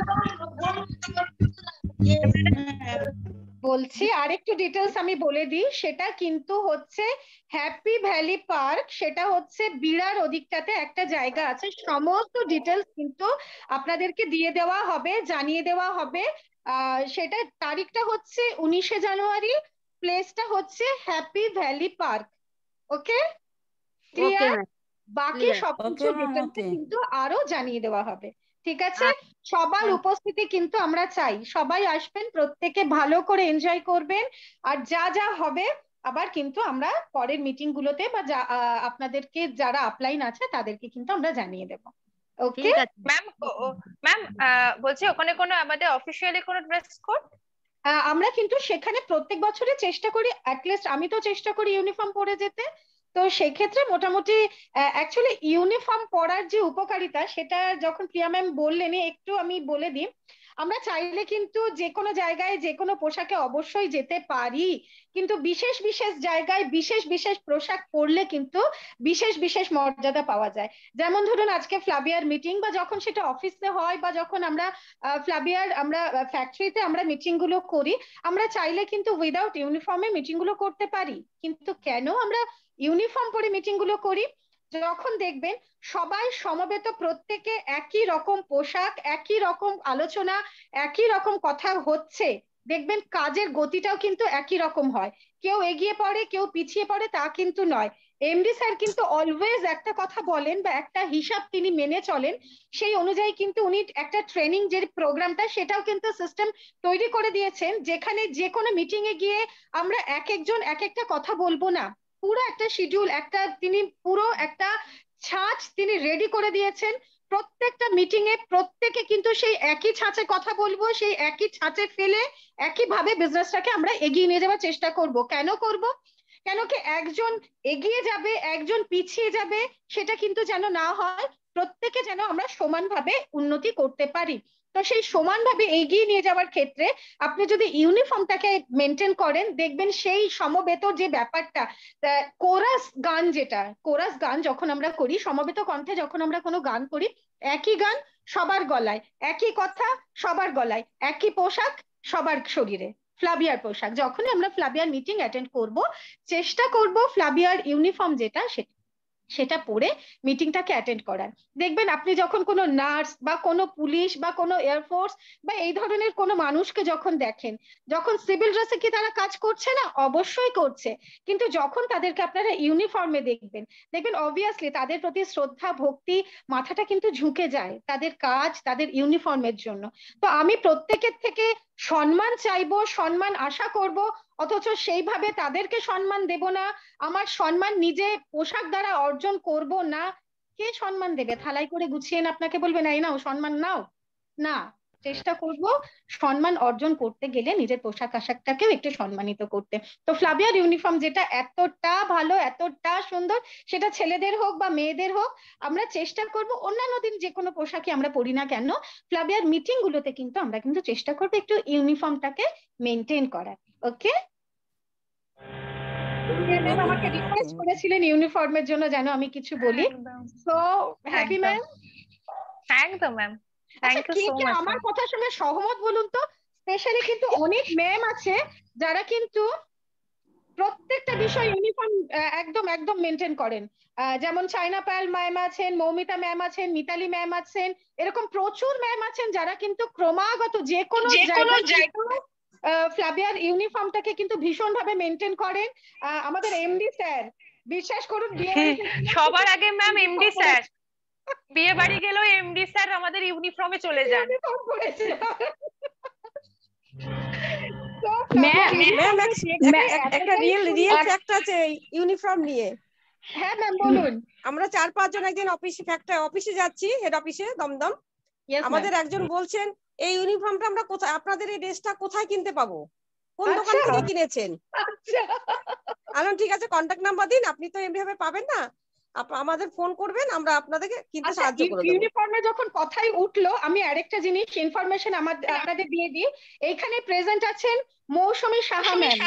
বলছি আরেকটু ডিটেলস আমি বলে দিই, সেটা কিন্তু হচ্ছে হ্যাপি ভ্যালি পার্ক, সেটা হচ্ছে বিড়ার ওদিকটাতে একটা জায়গা আছে। সমস্ত ডিটেলস কিন্তু আপনাদেরকে দিয়ে দেওয়া হবে, জানিয়ে দেওয়া হবে। সেটা তারিখটা হচ্ছে 19শে জানুয়ারি, প্লেসটা হচ্ছে happy valley park. Okay clear? বাকি সবকিছু ডিটেলস কিন্তু আরো জানিয়ে দেওয়া হবে, ঠিক আছে? সবার উপস্থিতি কিন্তু আমরা চাই, সবাই আসবেন, প্রত্যেকে ভালো করে এনজয় করবেন। আর যা যা হবে আবার কিন্তু আমরা পরের মিটিং গুলোতে বা আপনাদেরকে যারা আপলাইন আছে তাদেরকে কিন্তু আমরা জানিয়ে দেব। ওকে ম্যাম, ম্যাম বলছি ওখানে কোনো আমাদের অফিসিয়ালি কোনো ড্রেস কোড? আমরা কিন্তু সেখানে প্রত্যেক বছরে চেষ্টা করি, অ্যাটলিস্ট আমি তো চেষ্টা করি ইউনিফর্ম পরে যেতে। তো সেক্ষেত্রে মোটামুটি অ্যাকচুয়ালি ইউনিফর্ম পরার যে উপকারিতা সেটা যখন প্রিয়া ম্যাম বললেন একটু আমি বলে দিই। আমরা চাইলে কিন্তু যে কোনো জায়গায় যে কোনো পোশাকে অবশ্যই যেতে পারি, কিন্তু বিশেষ বিশেষ জায়গায় বিশেষ বিশেষ পোশাক পরলে কিন্তু বিশেষ বিশেষ মর্যাদা পাওয়া যায়। যেমন ধরুন আজকে ফ্লাভিয়ার মিটিং, বা যখন সেটা অফিসে হয়, বা যখন আমরা ফ্লাভিয়ার আমরা ফ্যাক্টরিতে আমরা মিটিং গুলো করি, আমরা চাইলে কিন্তু উইদাউট ইউনিফর্মে মিটিং গুলো করতে পারি। কিন্তু কেন আমরা ইউনিফর্ম পরে মিটিং গুলো করি? যখন দেখবেন সবাই সমবেত, প্রত্যেকে একই রকম পোশাক, একই রকম আলোচনা, একই রকম কথা হচ্ছে, দেখবেন কাজের গতিটাও কিন্তু একই রকম হয়। কেউ এগিয়ে পড়ে কেউ পিছিয়ে পড়ে তা কিন্তু নয়। এমডি স্যার কিন্তু অলওয়েজ একটা কথা বলেন বা একটা হিসাব তিনি মেনে চলেন, সেই অনুযায়ী কিন্তু উনি একটা ট্রেনিং যে প্রোগ্রামটা সেটাও কিন্তু সিস্টেম তৈরি করে দিয়েছেন, যেখানে যে কোনো মিটিং এ গিয়ে আমরা এক একজন এক একটা কথা বলবো না, পুরো একটা শিডিউল, একটা তিনি পুরো একটা ছাঁচ তিনি রেডি করে দিয়েছেন। প্রত্যেকটা মিটিং এ প্রত্যেকে কিন্তু সেই একই ছাঁচে কথা বলবো, সেই একই ছাঁচে ফেলে একইভাবে বিজনেসটাকে আমরা এগিয়ে নিয়ে যাওয়ার চেষ্টা করব। কেন করব? কেন কি একজন এগিয়ে যাবে একজন পিছিয়ে যাবে সেটা কিন্তু যেন না হয়, প্রত্যেকে যেন আমরা সমানভাবে উন্নতি করতে পারি। তো সেই সমানভাবে এগিয়ে নিয়ে যাওয়ার ক্ষেত্রে আপনি যদি ইউনিফর্মটাকে মেনটেন করেন, দেখবেন সেই সমবেত যে ব্যাপারটা, কোরাস গান, যেটা কোরাস গান যখন আমরা করি, সমবেত কণ্ঠে যখন আমরা কোনো গান করি, একই গান সবার গলায়, একই কথা সবার গলায়, একই পোশাক সবার শরীরে, ফ্লাবিয়ার পোশাক। যখনই আমরা ফ্লাবিয়ার মিটিং অ্যাটেন্ড করব, চেষ্টা করব ফ্লাবিয়ার ইউনিফর্ম যেটা সেটা পরে মিটিংটাকে অ্যাটেন্ড করার। দেখবেন আপনি যখন কোনো নার্স বা কোনো পুলিশ বা কোনো এয়ারফোর্স বা এই ধরনের কোনো মানুষকে যখন দেখেন, যখন সিভিল ড্রেসে কি তারা কাজ করছে না? অবশ্যই করছে। কিন্তু যখন তাদেরকে আপনারা ইউনিফর্মে দেখবেন অবভিয়াসলি তাদের প্রতি শ্রদ্ধা ভক্তি, মাথাটা কিন্তু ঝুঁকে যায় তাদের কাজ তাদের ইউনিফর্মের জন্য। তো আমি প্রত্যেকের থেকে সম্মান চাইবো, সম্মান আশা করব, অথচ সেইভাবে তাদেরকে সম্মান দেব না, আমার সম্মান নিজে পোশাক দ্বারা অর্জন করব না। কে সম্মান দেবে? থালাই করে গুছিয়ে না আপনাকে বলবে না এই নাও সম্মান নাও? না, চেষ্টা করব সম্মান অর্জন করতে গেলে নিজের পোশাক আশাকটাকেও একটু সম্মানিত করতে। তো ফ্লাবিয়ার ইউনিফর্ম যেটা এতটা ভালো এতটা সুন্দর, সেটা ছেলেদের হোক বা মেয়েদের হোক, আমরা চেষ্টা করব অন্যান্য দিন যে কোনো পোশাকই আমরা পরি না কেন, ফ্লাবিয়ার মিটিং গুলোতে কিন্তু আমরা কিন্তু চেষ্টা করবো একটু ইউনিফর্মটাকে মেনটেন করার। ওকে, ম্যাম আমাকে রিকোয়েস্ট করেছিলেন ইউনিফর্মের জন্য যেন আমি কিছু বলি। So happy ma'am. একদম ma'am, thank you so much. আমার কথার সঙ্গে সহমত বলুন তো? স্পেশালি কিন্তু অনেক ম্যাম আছে যারা কিন্তু প্রত্যেকটা বিষয় ইউনিফর্ম একদম একদম মেনটেন করেন। যেমন চাইনা পায়েল ম্যাম আছেন, মৌমিতা ম্যাম আছেন, মিতালি ম্যাম আছেন, এরকম প্রচুর ম্যাম আছেন যারা কিন্তু ক্রমাগত যে কোনো জায়গায় ফ্লাবিয়ার ইউনিফর্মটাকে কিন্তু ভীষণ ভাবে মেনটেন করেন। আমাদের এমডি স্যার, বিশ্বাস করুন সবার আগে ম্যাম এমডি স্যার, বিয়ে বাড়ি গেলেও এমডি স্যার আমাদের ইউনিফর্মে চলে যান। একটা রিয়েল ফ্যাক্ট আছে ইউনিফর্ম নিয়ে। হ্যাঁ ম্যাম বলুন। আমরা 4-5 জন একদিন অফিসে যাচ্ছি, হেড অফিসে দমদম। আমাদের একজন বলছেন এই ইউনিফর্মটা আমরা কোথায়, আপনাদের এই ড্রেসটা কোথায় কিনতে পাবো, কোন দোকান থেকে কিনেছেন? আলম ঠিক আছে, কন্টাক্ট নাম্বার দিন, আপনি তো এমনি ভাবে পাবেন না, আমাদের ফোন করবেন, আমরা আপনাদেরকে কিনতে সাহায্য করে দেব। ইউনিফর্মে যখন কথাই উঠলো, আমি আরেকটা জিনিস ইনফরমেশন আপনাদের দিয়ে দিই। এইখানে প্রেজেন্ট আছেন মৌসুমী সাহা ম্যাম।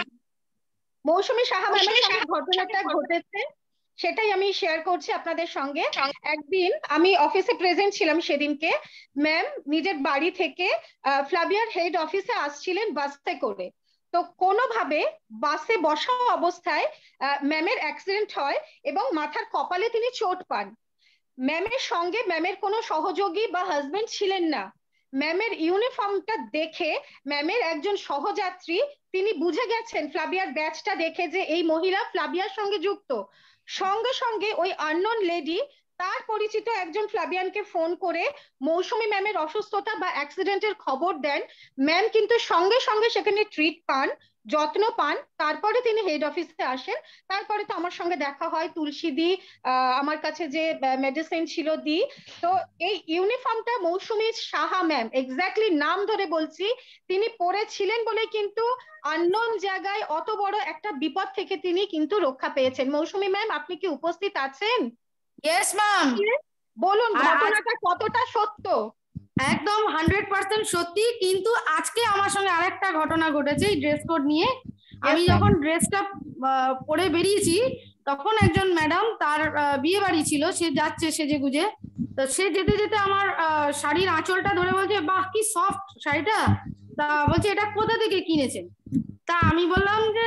মৌসুমী সাহা ম্যামের সঙ্গে ঘটনাটা ঘটেছে, সেটাই আমি শেয়ার করছি আপনাদের সঙ্গে। একদিন আমি অফিসে প্রেজেন্ট ছিলাম সেদিনকে। ম্যাম নিজের বাড়ি থেকে ফ্লাবিয়ার হেড অফিসে আসছিলেন বাসে করে। তো কোনোভাবে বাসে বসা অবস্থায় ম্যামের অ্যাক্সিডেন্ট হয় এবং মাথার কপালে তিনি চোট পান। ম্যামের সঙ্গে ম্যামের কোনো সহযোগী বা হাজবেন্ড ছিলেন না। ম্যামের ইউনিফর্মটা দেখে ম্যামের একজন সহযাত্রী তিনি বুঝে গেছেন ফ্লাবিয়ার ব্যাচটা দেখে যে এই মহিলা ফ্লাবিয়ার সঙ্গে যুক্ত। সঙ্গে সঙ্গে ওই আননোন লেডি তার পরিচিত একজন ফ্লাবিয়ানকে ফোন করে মৌসুমী ম্যামের অসুস্থতা বা অ্যাক্সিডেন্টের খবর দেন। ম্যাম কিন্তু সঙ্গে সঙ্গে সেখানে ট্রিট পান, যত্ন পান। তারপরে তিনি হেড অফিসে আসেন। তারপরে তো আমার সঙ্গে দেখা হয়, তুলসী দি আমার কাছে যে মেডিসিন ছিল দি। তো এই ইউনিফর্মটা মৌসুমী সাহা ম্যাম, এক্স্যাক্টলি নাম ধরে বলছি, তিনি পরেছিলেন বলে কিন্তু আননোন জায়গায় অত বড় একটা বিপদ থেকে তিনি কিন্তু রক্ষা পেয়েছেন। মৌসুমী ম্যাম আপনি কি উপস্থিত আছেন? Yes ma'am. বলুন ঘটনাটা কতটা সত্য? একদম 100% সত্যি। কিন্তু আজকে আমার সঙ্গে আরেকটা ঘটনা ঘটেছে এই ড্রেস কোড নিয়ে। আমি যখন ড্রেসটা পরে বেরিয়েছি তখন একজন ম্যাডাম, তার বিয়ে বাড়ি ছিল, সে যাচ্ছে সেজে গুজে। তো সে যেতে যেতে আমার শাড়ির আঁচলটা ধরে বলছে, বাহ কি সফট শাড়িটা। তা বলছে এটা কোথা থেকে কিনেছেন? তা আমি বললাম যে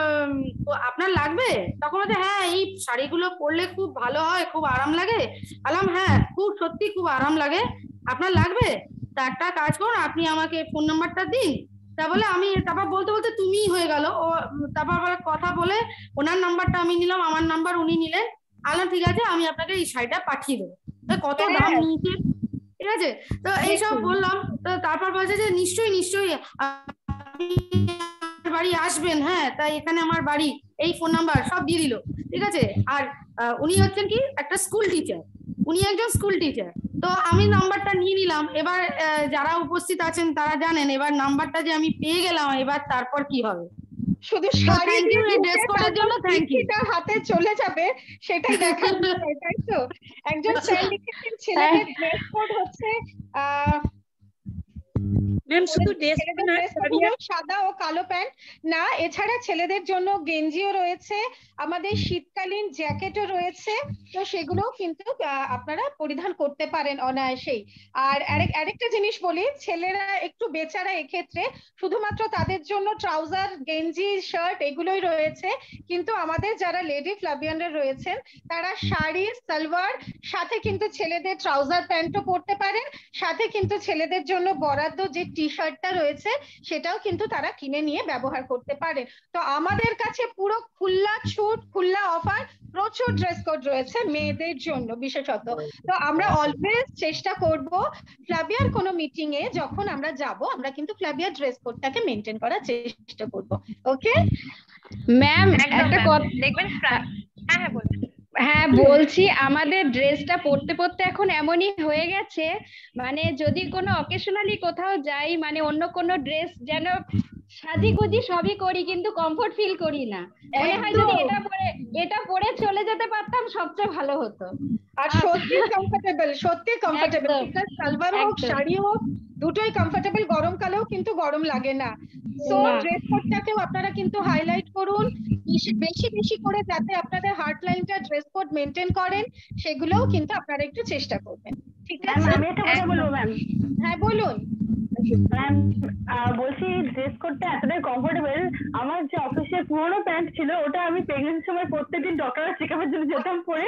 আপনার লাগবে? তখন বলছে হ্যাঁ এই শাড়িগুলো পরলে খুব ভালো হয়, খুব আরাম লাগে। বললাম হ্যাঁ খুব সত্যি খুব আরাম লাগে, আপনার লাগবে? তা একটা কাজ করুন, আপনি আমাকে ফোন নাম্বারটা দিন। তা বলে আমি তারপর বলতে বলতে তুমিই হয়ে গেল। ও তারপর কথা বলে ওনার নাম্বারটা আমি নিলাম, আমার নাম্বার উনি নিলেন। আলো ঠিক আছে আমি আপনাকে এই শাড়িটা পাঠিয়ে দেবো। কত দাম নিয়েছে, ঠিক আছে? তো এইসব বললাম। তো তারপর বলছে যে নিশ্চয়ই নিশ্চয়ই আপনি বাড়ি আসবেন। হ্যাঁ তাই এখানে আমার বাড়ি, এই ফোন নাম্বার সব দিয়ে দিল, ঠিক আছে? আর উনি হচ্ছেন কি একটা স্কুল টিচার, উনি একজন স্কুল টিচার। তো আমি নাম্বারটা নিয়ে নিলাম। এবার যারা উপস্থিত আছেন তারা জানেন এবার নাম্বারটা যে আমি পেয়ে গেলাম, এবার তারপর কি হবে। শুধু শাড়ি দিয়ে ড্রেস কোডের জন্য থ্যাংক ইউ। তার হাতে চলে যাবে সেটাই দেখার বিষয়, তাই তো? একজন স্যার লিখেছেন ছেলেদের ড্রেস কোড হচ্ছে ম্যাম শুধু ড্রেস সাদা ও কালো প্যান্ট না, এছাড়া ছেলেদের জন্য গেঞ্জিও রয়েছে, আমাদের শীতকালীন জ্যাকেটও রয়েছে, তো সেগুলো কিন্তু আপনারা পরিধান করতে পারেন অনায়াসেই। আর আরেকটা জিনিস বলি, ছেলেরা একটু বেচারা এক্ষেত্রে, শুধুমাত্র তাদের জন্য ট্রাউজার, গেঞ্জি, শার্ট এগুলোই রয়েছে, কিন্তু আমাদের যারা লেডি ফ্লাবিয়ানরা রয়েছেন তারা শাড়ি, সালোয়ার, সাথে কিন্তু ছেলেদের ট্রাউজার প্যান্টও পরতে পারেন, সাথে কিন্তু ছেলেদের জন্য বরাদ্দ যে টি শার্টটা রয়েছে সেটাও কিন্তু তারা কিনে নিয়ে ব্যবহার করতে পারেন। তো আমাদের কাছে পুরো খোলা ছুট, খোলা অফার, প্রচুর ড্রেস কোড রয়েছে মেয়েদের জন্য বিশেষত। তো আমরা অলওয়েজ চেষ্টা করব ফ্লাবিয়ার কোনো মিটিং এ যখন আমরা যাব, আমরা কিন্তু ফ্লাবিয়ার ড্রেস কোডটাকে মেনটেন করার চেষ্টা করব। ওকে ম্যাম, একটা কথা দেখবেন। হ্যাঁ বলুন। হ্যাঁ বলছি, আমাদের ড্রেসটা পরতে পরতে এখন এমনই হয়ে গেছে, মানে যদি কোনো অকেশনালি কোথাও যাই, মানে অন্য কোনো ড্রেস যেন সাজিগুজি সবই করি কিন্তু কমফোর্ট ফিল করি না। মনে হয় যদি এটা পরে চলে যেতে পারতাম সবচেয়ে ভালো হতো। আর সত্যি কমফোর্টেবল, সত্যি কমফোর্টেবল, সালোয়ার হোক শাড়ি হোক দুটোই কমফোর্টেবল, গরমকালেও কিন্তু গরম লাগে না। সো ড্রেস কোডটাকেও আপনারা কিন্তু হাইলাইট করুন বেশি বেশি করে, যাতে আপনাদের হার্ট লাইনটা ড্রেস কোড মেনটেন করেন, সেগুলোও কিন্তু আপনারা একটু চেষ্টা করবেন। ঠিক আছে? আমি একটা কথা বলবো ম্যাম। হ্যাঁ বলুন। ম্যাম বলছি ড্রেস কোডটা এতটাই কমফোর্টেবল, আমার যে অফিসের পুরোনো প্যান্ট ছিল ওটা আমি প্রেগনেন্সির সময় প্রত্যেকদিন ডক্টরের চেকআপের জন্য যেতাম পরে।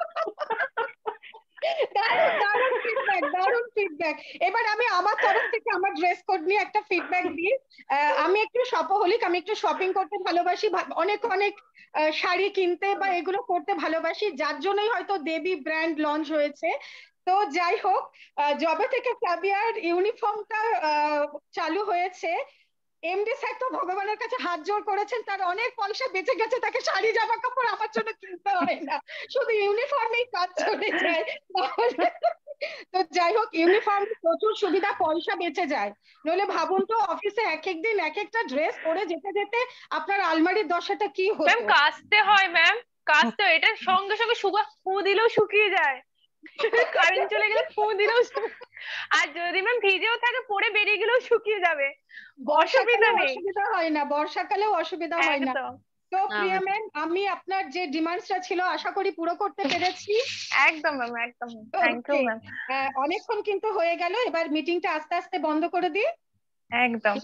দারুণ ফিডব্যাক। এবার আমি আমার তরফ থেকে আমার ড্রেস কোড নিয়ে একটা ফিডব্যাক দিই। আমি একটু শপোহলিক, আমি একটু শপিং করতে ভালোবাসি, অনেক অনেক শাড়ি কিনতে বা এগুলো করতে ভালোবাসি, যার জন্যই হয়তো দেবী ব্র্যান্ড লঞ্চ হয়েছে। তো যাই হোক, যবে থেকে ফ্লাবিয়ার ইউনিফর্মটা চালু হয়েছে, এমডি স্যার তো ভগবানের কাছে হাত জোর করেছেন, তার অনেক পয়সা বেঁচে গেছে, তাকে শাড়ি জামা কাপড় আমার জন্য কিনতে হয় না, শুধু ইউনিফর্মেই কাজ চলে যায়। তো যাই হোক, ইউনিফর্ম প্রচুর সুবিধা, পয়সা বেঁচে যায়। নইলে ভাবুন তো অফিসে এক এক দিন এক একটা ড্রেস পরে যেতে যেতে আপনার আলমারির দশাটা কি হতো। ম্যাম কাচতে হয়, ম্যাম কাচতে, এটা সঙ্গে সঙ্গে ফু দিলেও শুকিয়ে যায়, কারেন্ট চলে গেলে ফু দিলেও, আর যদি ম্যাম ভিজেও থাকে পরে বেরিয়ে গেলেও শুকিয়ে যাবে, অসুবিধা নেই। অসুবিধা হয় না, বর্ষাকালেও অসুবিধা হয় না। তো প্রিয়া ম্যাম, আমি আপনার যে ডিমান্ডসটা ছিল আশা করি পুরো করতে পেরেছি। একদম ম্যাম, একদম। Thank you ma'am. অনেকক্ষণ কিন্তু হয়ে গেল, এবার মিটিংটা আস্তে আস্তে বন্ধ করে দিই। একদম।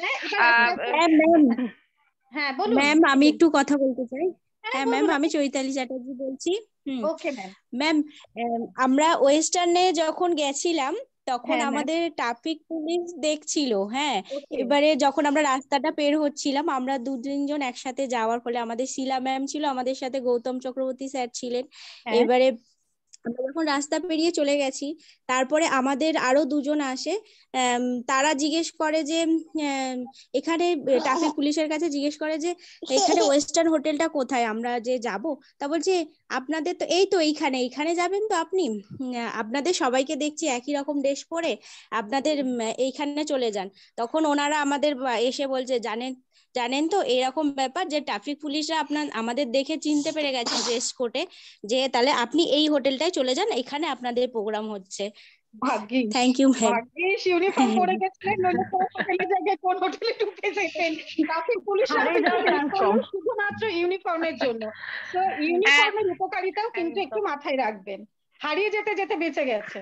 হ্যাঁ বলুন ম্যাম, আমি একটু কথা বলতে চাই। হ্যাঁ ম্যাম, আমি চৈতালি চ্যাটার্জি বলছি। Okay ma'am. ম্যাম, আমরা ওয়েস্টার্নে যখন গেছিলাম তখন আমাদের ট্রাফিক পুলিশ দেখছিল। হ্যাঁ, এবারে যখন আমরা রাস্তাটা পের হচ্ছিলাম, আমরা 2-3 জন একসাথে যাওয়ার ফলে, আমাদের শিলা ম্যাম ছিল আমাদের সাথে, গৌতম চক্রবর্তী স্যার ছিলেন। এবারে আমরা যখন রাস্তা পেরিয়ে চলে গেছি, তারপরে আমাদের আরো 2 জন আসে, তারা জিজ্ঞেস করে যে এখানে ট্রাফিক পুলিশের কাছে জিজ্ঞেস করে যে এখানে ওয়েস্টার্ন হোটেলটা কোথায়, আমরা যে যাব। তা বলছে আপনাদের তো এই তো এইখানে যাবেন তো আপনি, আপনাদের সবাইকে দেখছি একই রকম ড্রেস পরে, আপনাদের এইখানে চলে যান। তখন ওনারা আমাদের এসে বলছে জানেন তো এরকম ব্যাপার যে ট্রাফিক পুলিশরা আমাদের দেখে চিনতে পেরে গেছে ড্রেস কোডে, যে তাহলে আপনি এই হোটেলটায় চলে যান, এখানে আপনাদের প্রোগ্রাম হচ্ছে। ভাগ্যিস, থ্যাংক ইউ ম্যাম। ভাগ্যিস ইউনিফর্ম পরে গেছিলেন, নইলে কোন হোটেলে জায়গায় কোন হোটেলে ঢুকে যেতেন। ট্রাফিক পুলিশরা শুধুমাত্র ইউনিফর্মের জন্য। তো ইউনিফর্মের উপকারিতাও কিন্তু একটু মাথায় রাখবেন, হারিয়ে যেতে যেতে বেঁচে গেছেন।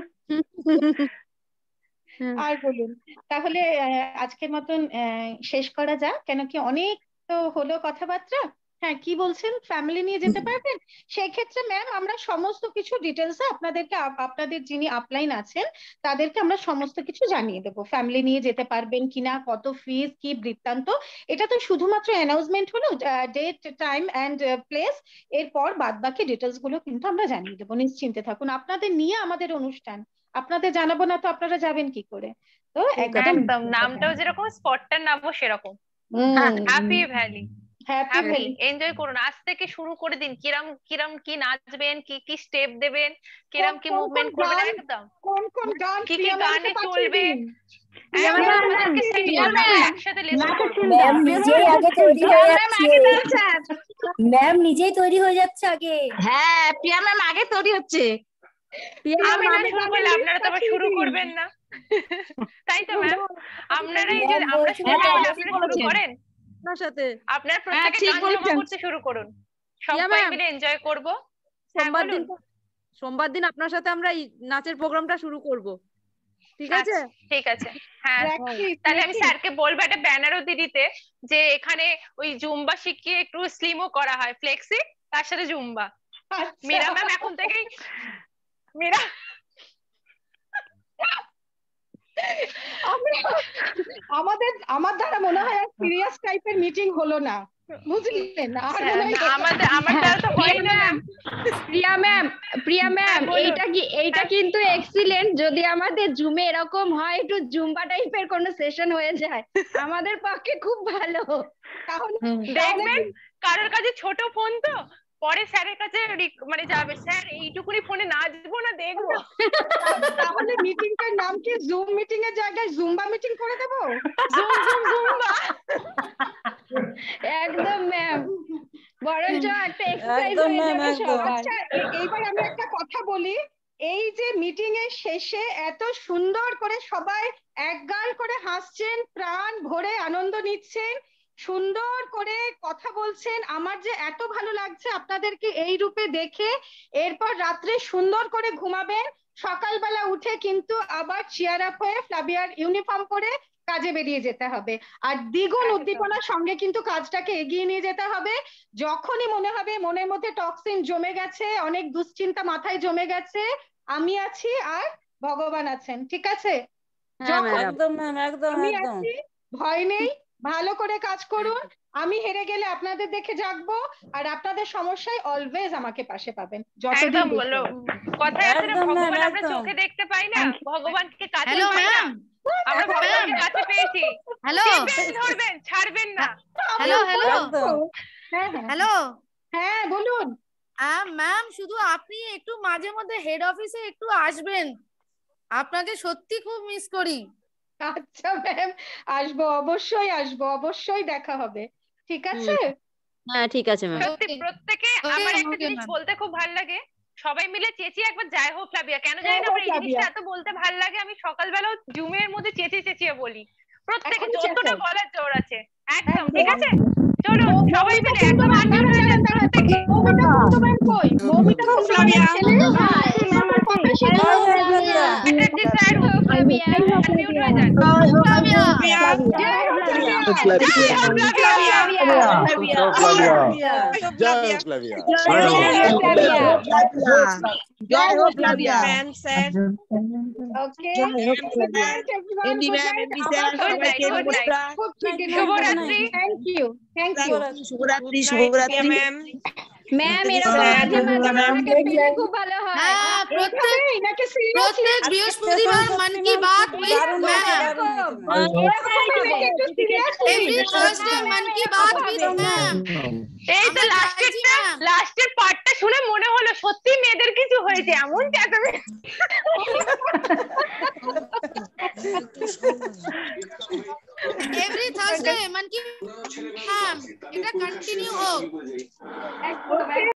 আর বলুন তাহলে, আজকের মতন শেষ করা যাক, কেন কি অনেক তো হলো কথাবার্তা। হ্যাঁ, কি বলছেন, ফ্যামিলি নিয়ে যেতে পারবেন? সেই ক্ষেত্রে ম্যাম আমরা সমস্ত কিছু ডিটেলস আপনাদেরকে, আপনাদের যিনি আপলাইন আছেন তাদেরকে আমরা সমস্ত কিছু জানিয়ে দেবো, ফ্যামিলি নিয়ে যেতে পারবেন কিনা, কত ফিস, কি বৃত্তান্ত। এটা তো শুধুমাত্র অ্যানাউন্সমেন্ট হলো, ডেট, টাইম অ্যান্ড প্লেস, এরপর বাদ বাকি ডিটেলস গুলো কিন্তু আমরা জানিয়ে দেবো, নিশ্চিন্তে থাকুন। আপনাদের নিয়ে আমাদের অনুষ্ঠান, আপনাদের জানাবো না তো আপনারা যাবেন কি করে? তো একদম নামটাও যেরকম, স্পটটার নামও সেরকম, হ্যাপি ভ্যালি। হ্যাপি এনজয় করুন, আজ থেকে শুরু করে দিন। কিরম কিরম কি নাচবেন, কি কি স্টেপ দেবেন, কিরম কি মুভমেন্ট করবেন, একদম কোন কোন গান কি কি গানে চলবে একসাথে লিস্ট করব। ম্যাম নিজেই আগে তৈরি হয়ে যাচ্ছে, ম্যাম নিজেই তৈরি হয়ে যাচ্ছে আগে। হ্যাঁ প্রিয়া ম্যাম আগে তৈরি হচ্ছে। আমি না শুরু করলে আপনারা তো আবার শুরু করবেন না, তাই তো ম্যাম? আপনারাই যদি আমরা শুরু করলে আপনারা শুরু করেন, আপনার সাথে আপনারা প্রত্যেকে গান জমা করতে শুরু করুন, সবাই মিলে এনজয় করব। সোমবার দিন আপনার সাথে আমরা নাচের প্রোগ্রামটা শুরু করব, ঠিক আছে? ঠিক আছে, হ্যাঁ তাহলে আমি স্যারকে বলবো একটা ব্যানারও দিয়ে দিতে, যে এখানে ওই জুম্বা শিখিয়ে একটু স্লিমও করা হয়, ফ্লেক্সি তার সাথে জুম্বা। মীরা ম্যাম এখন থেকেই মীরা আমার দ্বারা মনে হয় সিরিয়াস টাইপের মিটিং হলো না, বুঝলেন? প্রিয়া ম্যাম এইটা কিন্তু এক্সিলেন্ট। যদি আমাদের জুমে এরকম হয় একটু জুম্বা টাইপের কোনো সেশন হয়ে যায় আমাদের পক্ষে খুব ভালো। তাহলে দেখবেন কারোর কাছে ছোট ফোন তো পরে স্যারের কাছে মানে যাবে, স্যার এইটুকুনি ফোনে নাচবো না দেখবো। তাহলে মিটিংটার নাম কি জুম মিটিং এর জায়গায় জুম্বা মিটিং করে দেবো? জুম্বা একদম ম্যাম, বরঞ্চ একটা এক্সারসাইজ হয়ে যাবে সবার। আচ্ছা এইবার আমি একটা কথা বলি, এই যে মিটিং এর শেষে এত সুন্দর করে সবাই একগাল করে হাসছেন, প্রাণ ভরে আনন্দ নিচ্ছেন, সুন্দর করে কথা বলছেন, আমার যে এত ভালো লাগছে আপনাদেরকে এই রূপে দেখে। এরপর রাত্রে সুন্দর করে ঘুমাবেন, সকালবেলা উঠে কিন্তু আবার চিয়ার আপ হয়ে ফ্লাবিয়ার ইউনিফর্ম পরে কাজে বেরিয়ে যেতে হবে। আর দ্বিগুণ উদ্দীপনার সঙ্গে কিন্তু কাজটাকে এগিয়ে নিয়ে যেতে হবে। যখনই মনে হবে মনের মধ্যে টক্সিন জমে গেছে, অনেক দুশ্চিন্তা মাথায় জমে গেছে, আমি আছি আর ভগবান আছেন, ঠিক আছে? একদম একদম আমি একদম আছি, ভয় নেই, ভালো করে কাজ করুন। আমি হেরে গেলে আপনাদের দেখে জাগবো, আর আপনাদের সমস্যায় অলওয়েজ আমাকে পাশে পাবেন। যতদিন বলো কথা আছে না, ভগবান আমরা চোখে দেখতে পাই না, ভগবানকে কাছে পাই না, আমরা ভগবানকে কাছে পেয়েছি। হ্যালো, ধরবেন, ছাড়বেন না। হ্যালো হ্যালো হ্যালো, হ্যাঁ বলুন। ম্যাম শুধু আপনি একটু মাঝে মধ্যে হেড অফিসে একটু আসবেন, আপনাকে সত্যি খুব মিস করি। আচ্ছা ম্যাম, আসবো, অবশ্যই আসবো, অবশ্যই দেখা হবে, ঠিক আছে? হ্যাঁ ঠিক আছে ম্যাম। সত্যি প্রত্যেকে আমার একটা জিনিস বলতে খুব ভালো লাগে, সবাই মিলে চেঁচিয়ে একবার জয় হোক ফ্লাবিয়া। কেন জানি না আমার এই জিনিসটা এত বলতে ভালো লাগে, আমি সকালবেলাও জুমের মধ্যে চেঁচিয়ে চেঁচিয়ে বলি, প্রত্যেকে যতটা বলার জোর আছে। একদম ঠিক আছে, চলো সবাই মিলে একদম আনন্দ হয়ে যান প্রত্যেকে। মৌমিতা কোন ফ্লাবিয়া ছেলে আমার কথা শেখো। চ্যাটার্জি স্যার হোক ফ্লাবিয়া, মিউট হয়ে যান। ফ্লাবিয়া জয় হোক ফ্লাবিয়া, জয় হোক Flavia. Ma'am sir okay, MD ma'am, MD sir সবাইকে নমস্কার, শুভরাত্রি। Thank you, thank you. শুভরাত্রি, শুভরাত্রি ম্যাম। ম্যাম এরকম মাঝে মাঝে আমাকে পেলে খুব ভালো হয়। হ্যাঁ, প্রত্যেক বৃহস্পতিবার মন কি Baat with ma'am, every Thursday মন কি বাত উইথ ম্যাম। এই তো লাস্টের পার্টটা শুনে মনে হলো সত্যি মেয়েদের কিছু হয়েছে, এমন চেঁচাবে। এভরি থার্সডে মন কি ম্যাম, এটা কন্টিনিউ হোক।